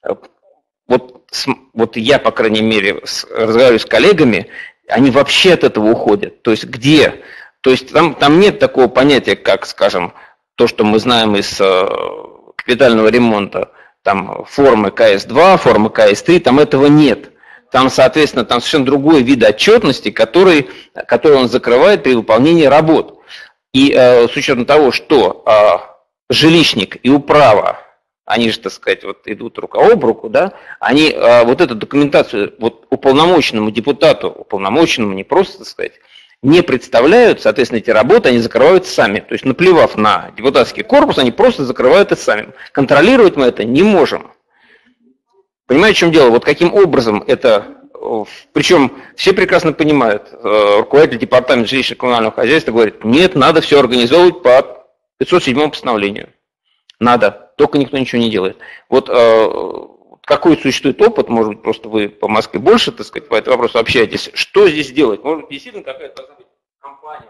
вот я, по крайней мере, разговариваю с коллегами, они вообще от этого уходят, то есть где, то есть там нет такого понятия, как, скажем, то, что мы знаем из капитального ремонта, там формы КС-2, формы КС-3, там этого нет. Там, соответственно, там совершенно другой вид отчетности, который он закрывает при выполнении работ. И с учетом того, что жилищник и управа, они же, так сказать, вот идут рука об руку, да, они вот эту документацию вот уполномоченному депутату, уполномоченному не просто, так сказать, не представляют, соответственно, эти работы они закрывают сами. То есть, наплевав на депутатский корпус, они просто закрывают это сами. Контролировать мы это не можем. Понимаете, в чем дело? Вот каким образом это Причем все прекрасно понимают, руководитель департамента жилищно-коммунального хозяйства говорит, нет, надо все организовывать по 507 постановлению. Надо, только никто ничего не делает. Вот какой существует опыт, может быть, просто вы по Москве больше, так сказать, по этому вопросу общаетесь, что здесь делать? Может быть, действительно какая-то должна быть компания?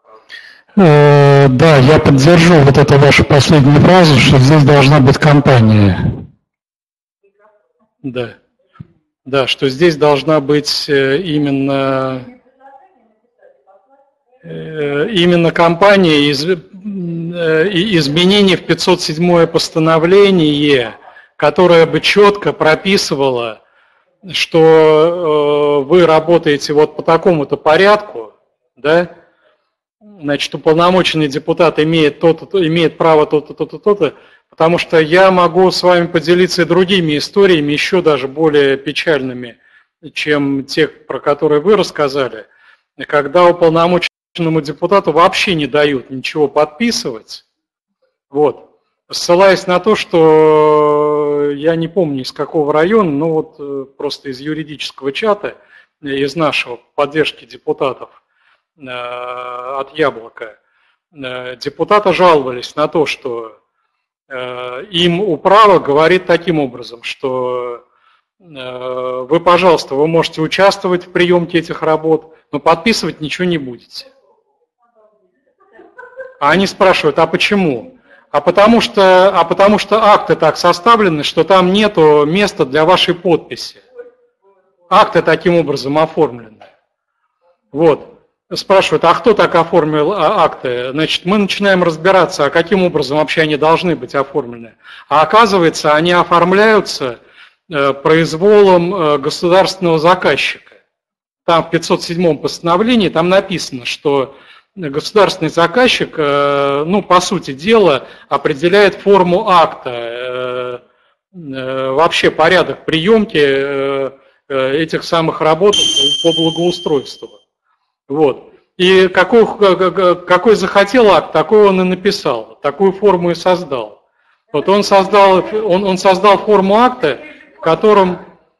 Да, я поддержу вот эту вашу последнюю фразу, что здесь должна быть компания. Да. Да, что здесь должна быть именно компания изменений в 507 постановление, которое бы четко прописывало, что вы работаете вот по такому-то порядку, да, значит, уполномоченный депутат имеет право то-то, то-то, то-то, потому что я могу с вами поделиться и другими историями, еще даже более печальными, чем те, про которые вы рассказали, когда уполномоченному депутату вообще не дают ничего подписывать, вот, ссылаясь на то, что я не помню из какого района, но вот просто из юридического чата, из нашего поддержки депутатов от Яблока, депутаты жаловались на то, что им управа говорит таким образом, что вы, пожалуйста, вы можете участвовать в приемке этих работ, но подписывать ничего не будете. А они спрашивают, а почему? А потому что акты так составлены, что там нету места для вашей подписи. Акты таким образом оформлены. Вот. Спрашивают, а кто так оформил акты? Значит, мы начинаем разбираться, а каким образом вообще они должны быть оформлены. А оказывается, они оформляются произволом государственного заказчика. Там в 507 постановлении там написано, что государственный заказчик, ну, по сути дела, определяет форму акта, вообще порядок приемки этих самых работ по благоустройству. Вот. И какой захотел акт, такой он и написал, такую форму и создал. Вот он создал форму акта, в котором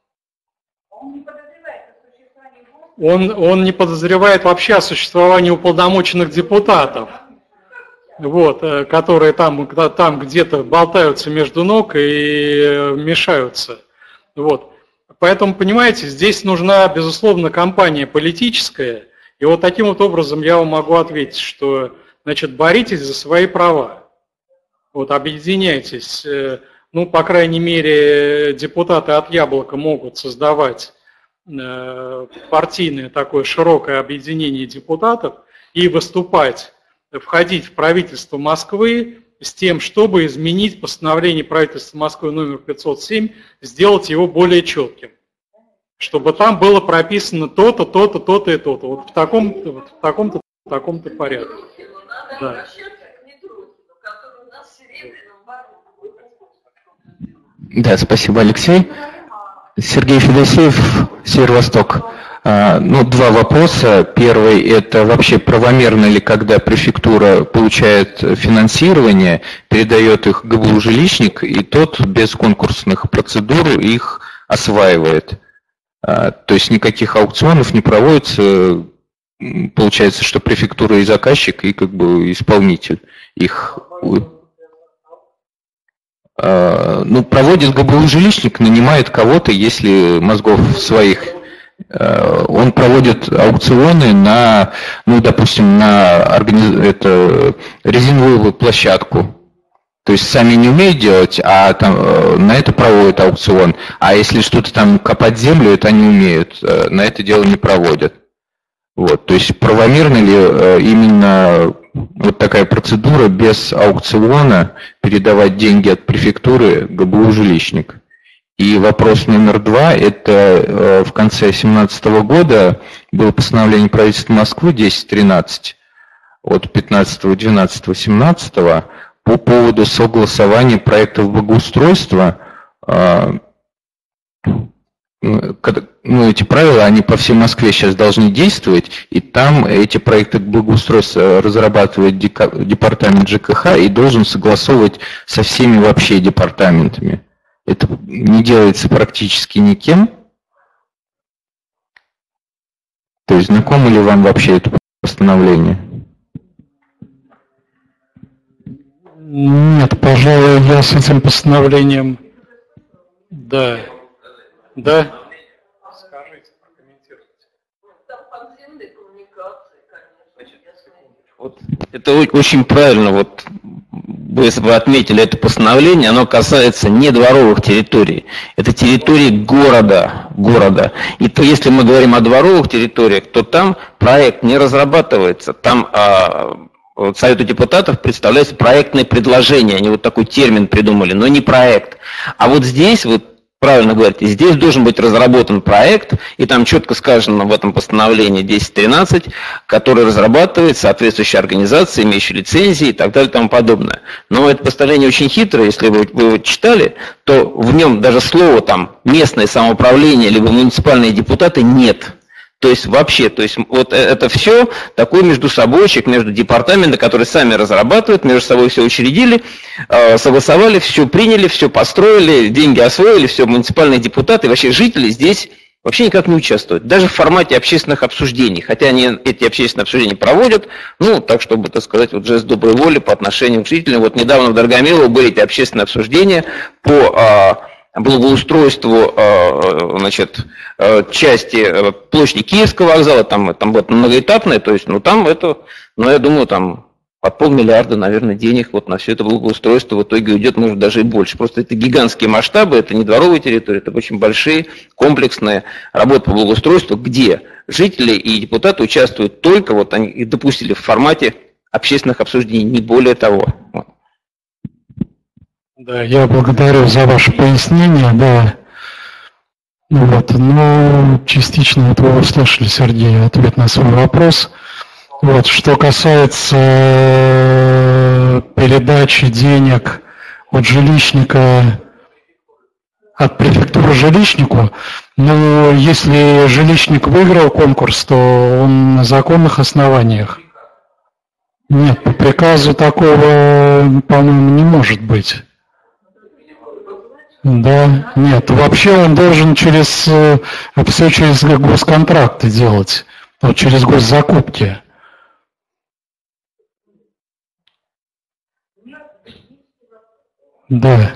он не подозревает вообще о существовании уполномоченных депутатов, вот, которые там где-то болтаются между ног и мешаются. Вот. Поэтому, понимаете, здесь нужна, безусловно, кампания политическая. И вот таким вот образом я вам могу ответить, что, значит, боритесь за свои права, вот, объединяйтесь, ну, по крайней мере, депутаты от Яблока могут создавать партийное такое широкое объединение депутатов и выступать, входить в правительство Москвы с тем, чтобы изменить постановление правительства Москвы номер 507, сделать его более четким. Чтобы там было прописано то-то, то-то, то-то и то-то. Вот в таком-то порядке. Да. Да, спасибо, Алексей. Сергей Федосеев, Северо-Восток. Ну, два вопроса. Первый – это вообще правомерно ли, когда префектура получает финансирование, передает их ГБУ «Жилищник», и тот без конкурсных процедур их осваивает? То есть никаких аукционов не проводится, получается, что префектура и заказчик, и как бы исполнитель их. Ну, проводит ГБУ «Жилищник», нанимает кого-то, если мозгов своих. Он проводит аукционы на, ну, допустим, на резиновую площадку. То есть сами не умеют делать, а там, на это проводят аукцион. А если что-то там копать землю, это они умеют, на это дело не проводят. Вот, то есть правомерно ли именно вот такая процедура без аукциона передавать деньги от префектуры ГБУ «Жилищник»? И вопрос номер два, это в конце 2017 года было постановление правительства Москвы 1013 от 15.12.17 по поводу согласования проектов благоустройства. Ну, эти правила, они по всей Москве сейчас должны действовать, и там эти проекты благоустройства разрабатывает департамент ЖКХ и должен согласовывать со всеми вообще департаментами. Это не делается практически никем. То есть знакомо ли вам вообще это постановление? Нет, пожалуй, я с этим постановлением... Да. Да? Скажите, прокомментируйте. Вот это очень правильно, вот вы отметили это постановление, оно касается не дворовых территорий, это территории города. И то, если мы говорим о дворовых территориях, то там проект не разрабатывается, там Совету депутатов представляется проектное предложение, они вот такой термин придумали, но не проект. А вот здесь вот правильно говорите, здесь должен быть разработан проект, и там четко сказано в этом постановлении 1013, который разрабатывает соответствующая организация, имеющая лицензии и так далее и тому подобное. Но это постановление очень хитрое, если вы его читали, то в нем даже слова там местное самоуправление либо муниципальные депутаты нет. То есть вообще, вот это все такой междусобойчик, между департаментами, которые сами разрабатывают, между собой все учредили, согласовали, все приняли, все построили, деньги освоили, все, муниципальные депутаты, вообще жители здесь вообще никак не участвуют, даже в формате общественных обсуждений, хотя они эти общественные обсуждения проводят, ну, так, чтобы, так сказать, вот жест доброй воли по отношению к жителям. Вот недавно в Дорогомилово были эти общественные обсуждения по благоустройству, значит, части площади Киевского вокзала, там это многоэтапное, то есть, ну, там это, ну, я думаю, там под 500 миллиарда, наверное, денег вот на все это благоустройство в итоге уйдет, может, даже и больше. Просто это гигантские масштабы, это не дворовые территории, это очень большие, комплексные работы по благоустройству, где жители и депутаты участвуют только, вот они их допустили в формате общественных обсуждений, не более того. Да, я благодарю за ваше пояснение, да. Вот, ну, частично вот вы услышали, Сергей, ответ на свой вопрос. Вот, что касается передачи денег от жилищника, от префектуры жилищнику, ну, если жилищник выиграл конкурс, то он на законных основаниях. Нет, по приказу такого, по-моему, не может быть. Да, нет, вообще он должен все через госконтракты делать, вот через госзакупки. Да.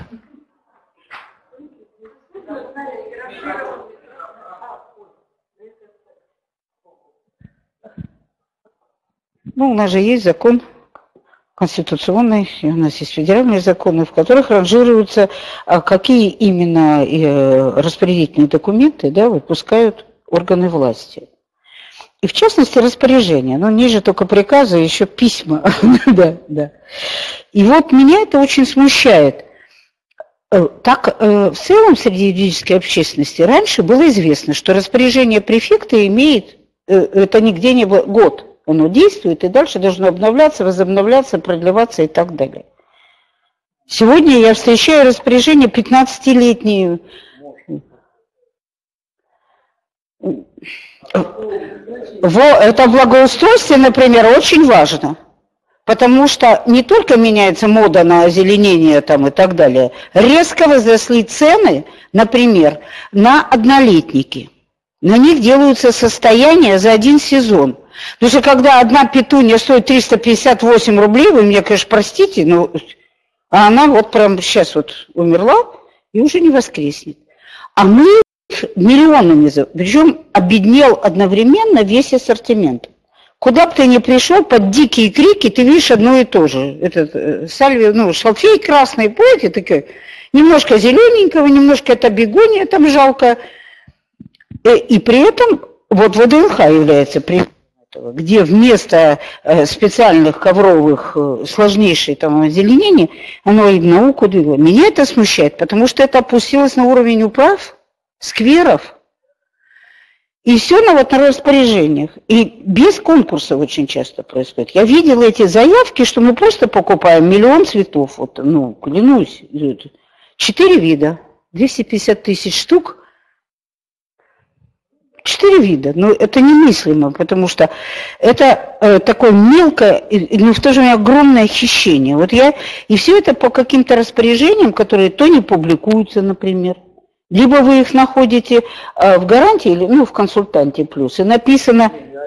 Ну, у нас же есть закон конституционный, и у нас есть федеральные законы, в которых ранжируются, какие именно распорядительные документы, да, выпускают органы власти. И в частности распоряжения, но ниже только приказы, еще письма. Да, да. И вот меня это очень смущает. Так, в целом среди юридической общественности раньше было известно, что распоряжение префекта имеет, это нигде не было, год. Оно действует и дальше должно обновляться, возобновляться, продлеваться и так далее. Сегодня я встречаю распоряжение 15-летние. Это в благоустройстве, например, очень важно. Потому что не только меняется мода на озеленение там и так далее, резко возросли цены, например, на однолетники. На них делаются состояния за один сезон. Потому что когда одна петунья стоит 358 рублей, вы меня, конечно, простите, но а она вот прям сейчас вот умерла и уже не воскреснет. А мы миллионами, причем обеднел одновременно весь ассортимент. Куда бы ты ни пришел, под дикие крики ты видишь одно и то же. Этот сальвия, ну, шалфей красный, помните, такой, немножко зелененького, немножко это бегония там жалко. И при этом вот ВДНХ является примером этого, где вместо специальных ковровых сложнейших там озеленений, оно и в науку двигало. Меня это смущает, потому что это опустилось на уровень управ, скверов, и все на распоряжениях. И без конкурса очень часто происходит. Я видела эти заявки, что мы просто покупаем 1 000 000 цветов. Вот, ну, клянусь, 4 вида, 250 000 штук. 4 вида. Но это немыслимо, потому что это такое мелкое, но в то же время огромное хищение. Вот я, и все это по каким-то распоряжениям, которые то не публикуются, например. Либо вы их находите в гарантии, или, ну, в консультанте плюс, и написано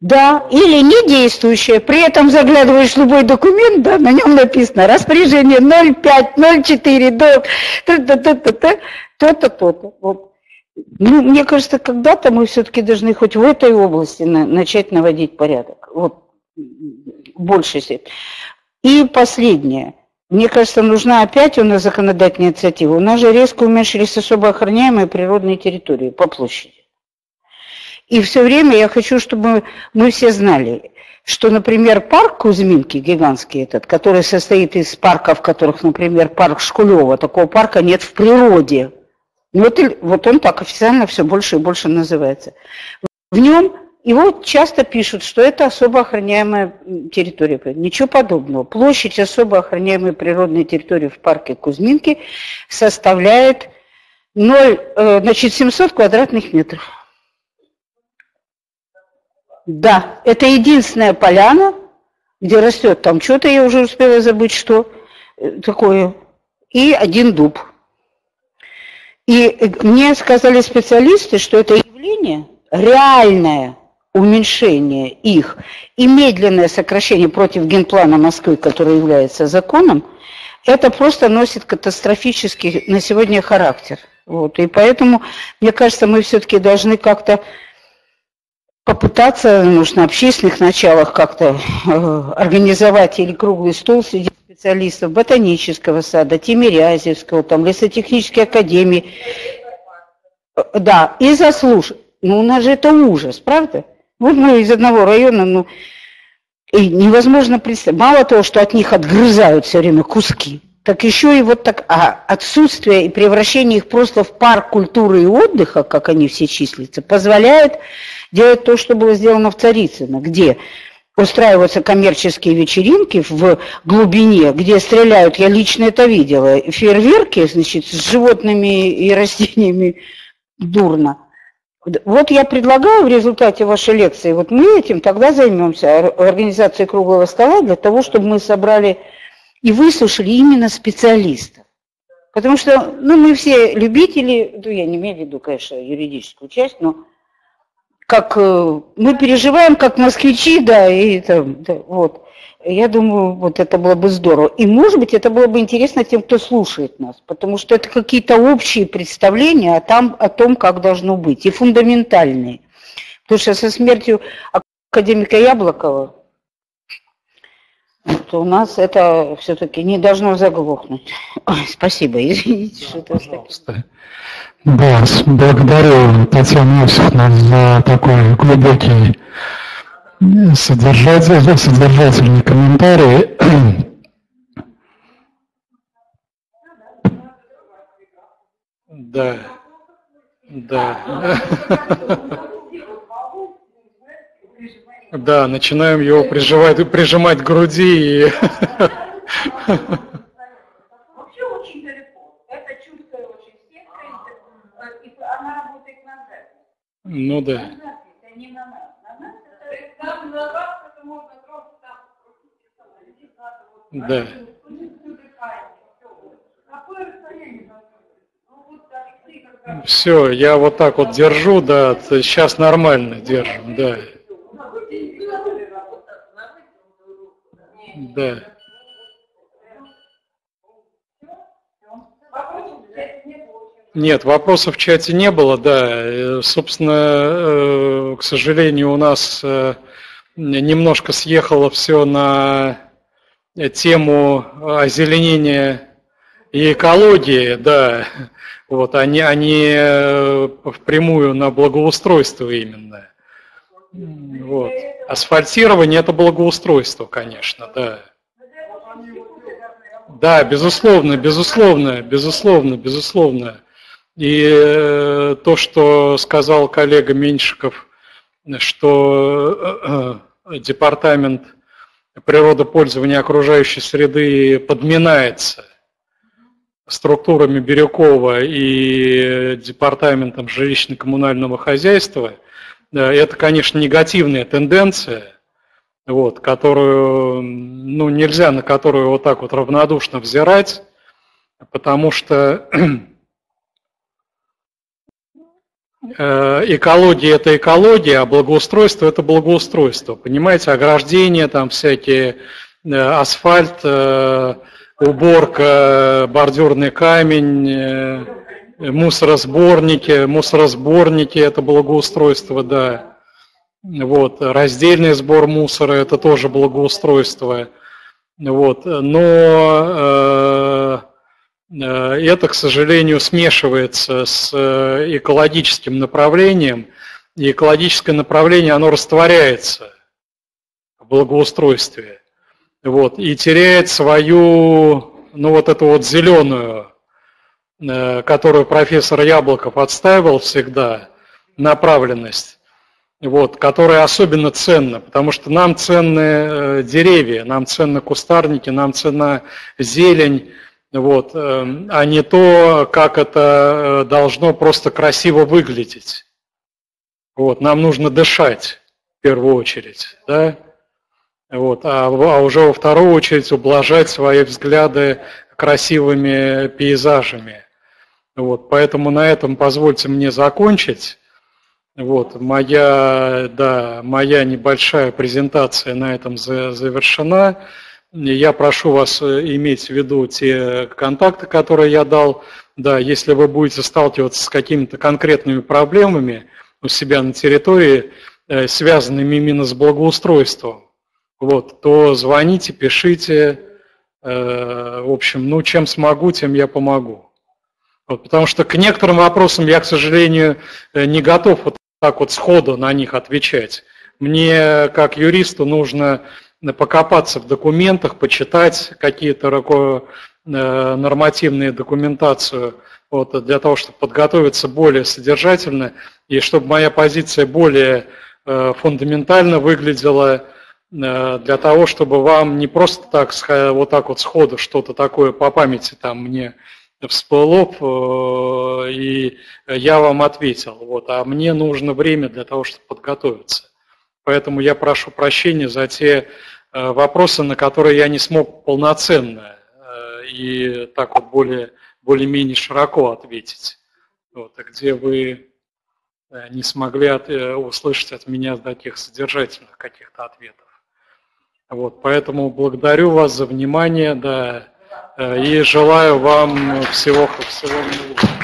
Да, или не действующее. При этом заглядываешь в любой документ, да, на нем написано распоряжение 0504 до то-то, то-то. Вот. Ну, мне кажется, когда-то мы все-таки должны хоть в этой области начать наводить порядок. Вот, больше степени. И последнее. Мне кажется, нужна опять у нас законодательная инициатива. У нас же резко уменьшились особо охраняемые природные территории по площади. И все время я хочу, чтобы мы все знали, что, например, парк Кузьминки, гигантский этот, который состоит из парков, в которых, например, парк Шкулева, такого парка нет в природе. Вот он так официально все больше и больше называется. В нем его часто пишут, что это особо охраняемая территория. Ничего подобного. Площадь особо охраняемой природной территории в парке Кузьминки составляет 700 квадратных метров. Да, это единственная поляна, где растет там что-то, я уже успела забыть, что такое, и один дуб. И мне сказали специалисты, что это явление, реальное уменьшение их и медленное сокращение против генплана Москвы, который является законом, это просто носит катастрофический на сегодня характер. Вот. И поэтому, мне кажется, мы все-таки должны как-то попытаться, на общественных началах как-то организовать или круглый стол среди специалистов ботанического сада, Тимирязевского, там, лесотехнической академии. Да, и заслушать. Ну, у нас же это ужас, правда? Вот мы из одного района, и невозможно представить. Мало того, что от них отгрызают все время куски, так еще и вот так, отсутствие и превращение их просто в парк культуры и отдыха, как они все числятся, позволяет делать то, что было сделано в Царицыно, где устраиваются коммерческие вечеринки в глубине, где стреляют, я лично это видела, фейерверки, значит, с животными и растениями дурно. Вот я предлагаю в результате вашей лекции, вот мы этим тогда займемся, организацией круглого стола, для того, чтобы мы собрали и выслушали именно специалистов. Потому что, мы все любители, я не имею в виду, конечно, юридическую часть, но как мы переживаем, как москвичи, да, и там, да, вот. Я думаю, вот это было бы здорово. И, может быть, это было бы интересно тем, кто слушает нас, потому что это какие-то общие представления о том, как должно быть, и фундаментальные. Потому что со смертью академика Яблокова то у нас это все-таки не должно заглохнуть. Ой, спасибо, извините, что это пожалуйста. Да, благодарю Татьяну Иосифовну за такой глубокий содержательный комментарий. Да. Да, начинаем его прижимать к груди. Вообще очень далеко. Это чувство очень сетка, и она работает на запись. Ну да. На запись, а не на нас. На нас это... Там на вас это можно просто там... Да. Какое расстояние? Все, я вот так вот держу, да, сейчас нормально держим, да. Да. Нет, вопросов в чате не было, да. Собственно, к сожалению, у нас немножко съехало все на тему озеленения и экологии, да. Вот, они впрямую на благоустройство именно. Вот. Асфальтирование – это благоустройство, конечно, да. Да, безусловно. И то, что сказал коллега Меньшиков, что департамент природопользования окружающей среды подминается структурами Бирюкова и департаментом жилищно-коммунального хозяйства, это, конечно, негативная тенденция, вот, которую, нельзя на которую вот так вот равнодушно взирать, потому что экология – это экология, а благоустройство – это благоустройство. Понимаете, ограждения, там всякие, асфальт, уборка, бордюрный камень, мусоросборники – это благоустройство, да. Вот, раздельный сбор мусора – это тоже благоустройство. Вот, но это, к сожалению, смешивается с экологическим направлением, и экологическое направление, оно растворяется в благоустройстве, вот, и теряет свою, ну, вот эту вот зеленую, которую профессор Яблоков отстаивал всегда, направленность, вот, которая особенно ценна, потому что нам ценны деревья, нам ценны кустарники, нам ценна зелень, вот, а не то, как это должно просто красиво выглядеть. Вот, нам нужно дышать в первую очередь, да? Вот, а уже во вторую очередь ублажать свои взгляды красивыми пейзажами. Вот, поэтому на этом позвольте мне закончить. Вот, моя небольшая презентация на этом завершена. Я прошу вас иметь в виду те контакты, которые я дал. Да, если вы будете сталкиваться с какими-то конкретными проблемами у себя на территории, связанными именно с благоустройством, вот, то звоните, пишите. В общем, ну, чем смогу, тем я помогу. Вот, потому что к некоторым вопросам я, к сожалению, не готов вот так вот сходу на них отвечать. Мне, как юристу, нужно покопаться в документах, почитать какие-то нормативные документацию, вот, для того, чтобы подготовиться более содержательно и чтобы моя позиция более фундаментально выглядела, для того, чтобы вам не просто так вот так вот сходу что-то такое по памяти там мне всплыло, и я вам ответил. Вот, а мне нужно время для того, чтобы подготовиться. Поэтому я прошу прощения за те вопросы, на которые я не смог полноценно и так вот более-менее широко ответить, вот, где вы не смогли услышать от меня таких содержательных каких-то ответов. Вот, поэтому благодарю вас за внимание, да, и желаю вам всего наилучшего.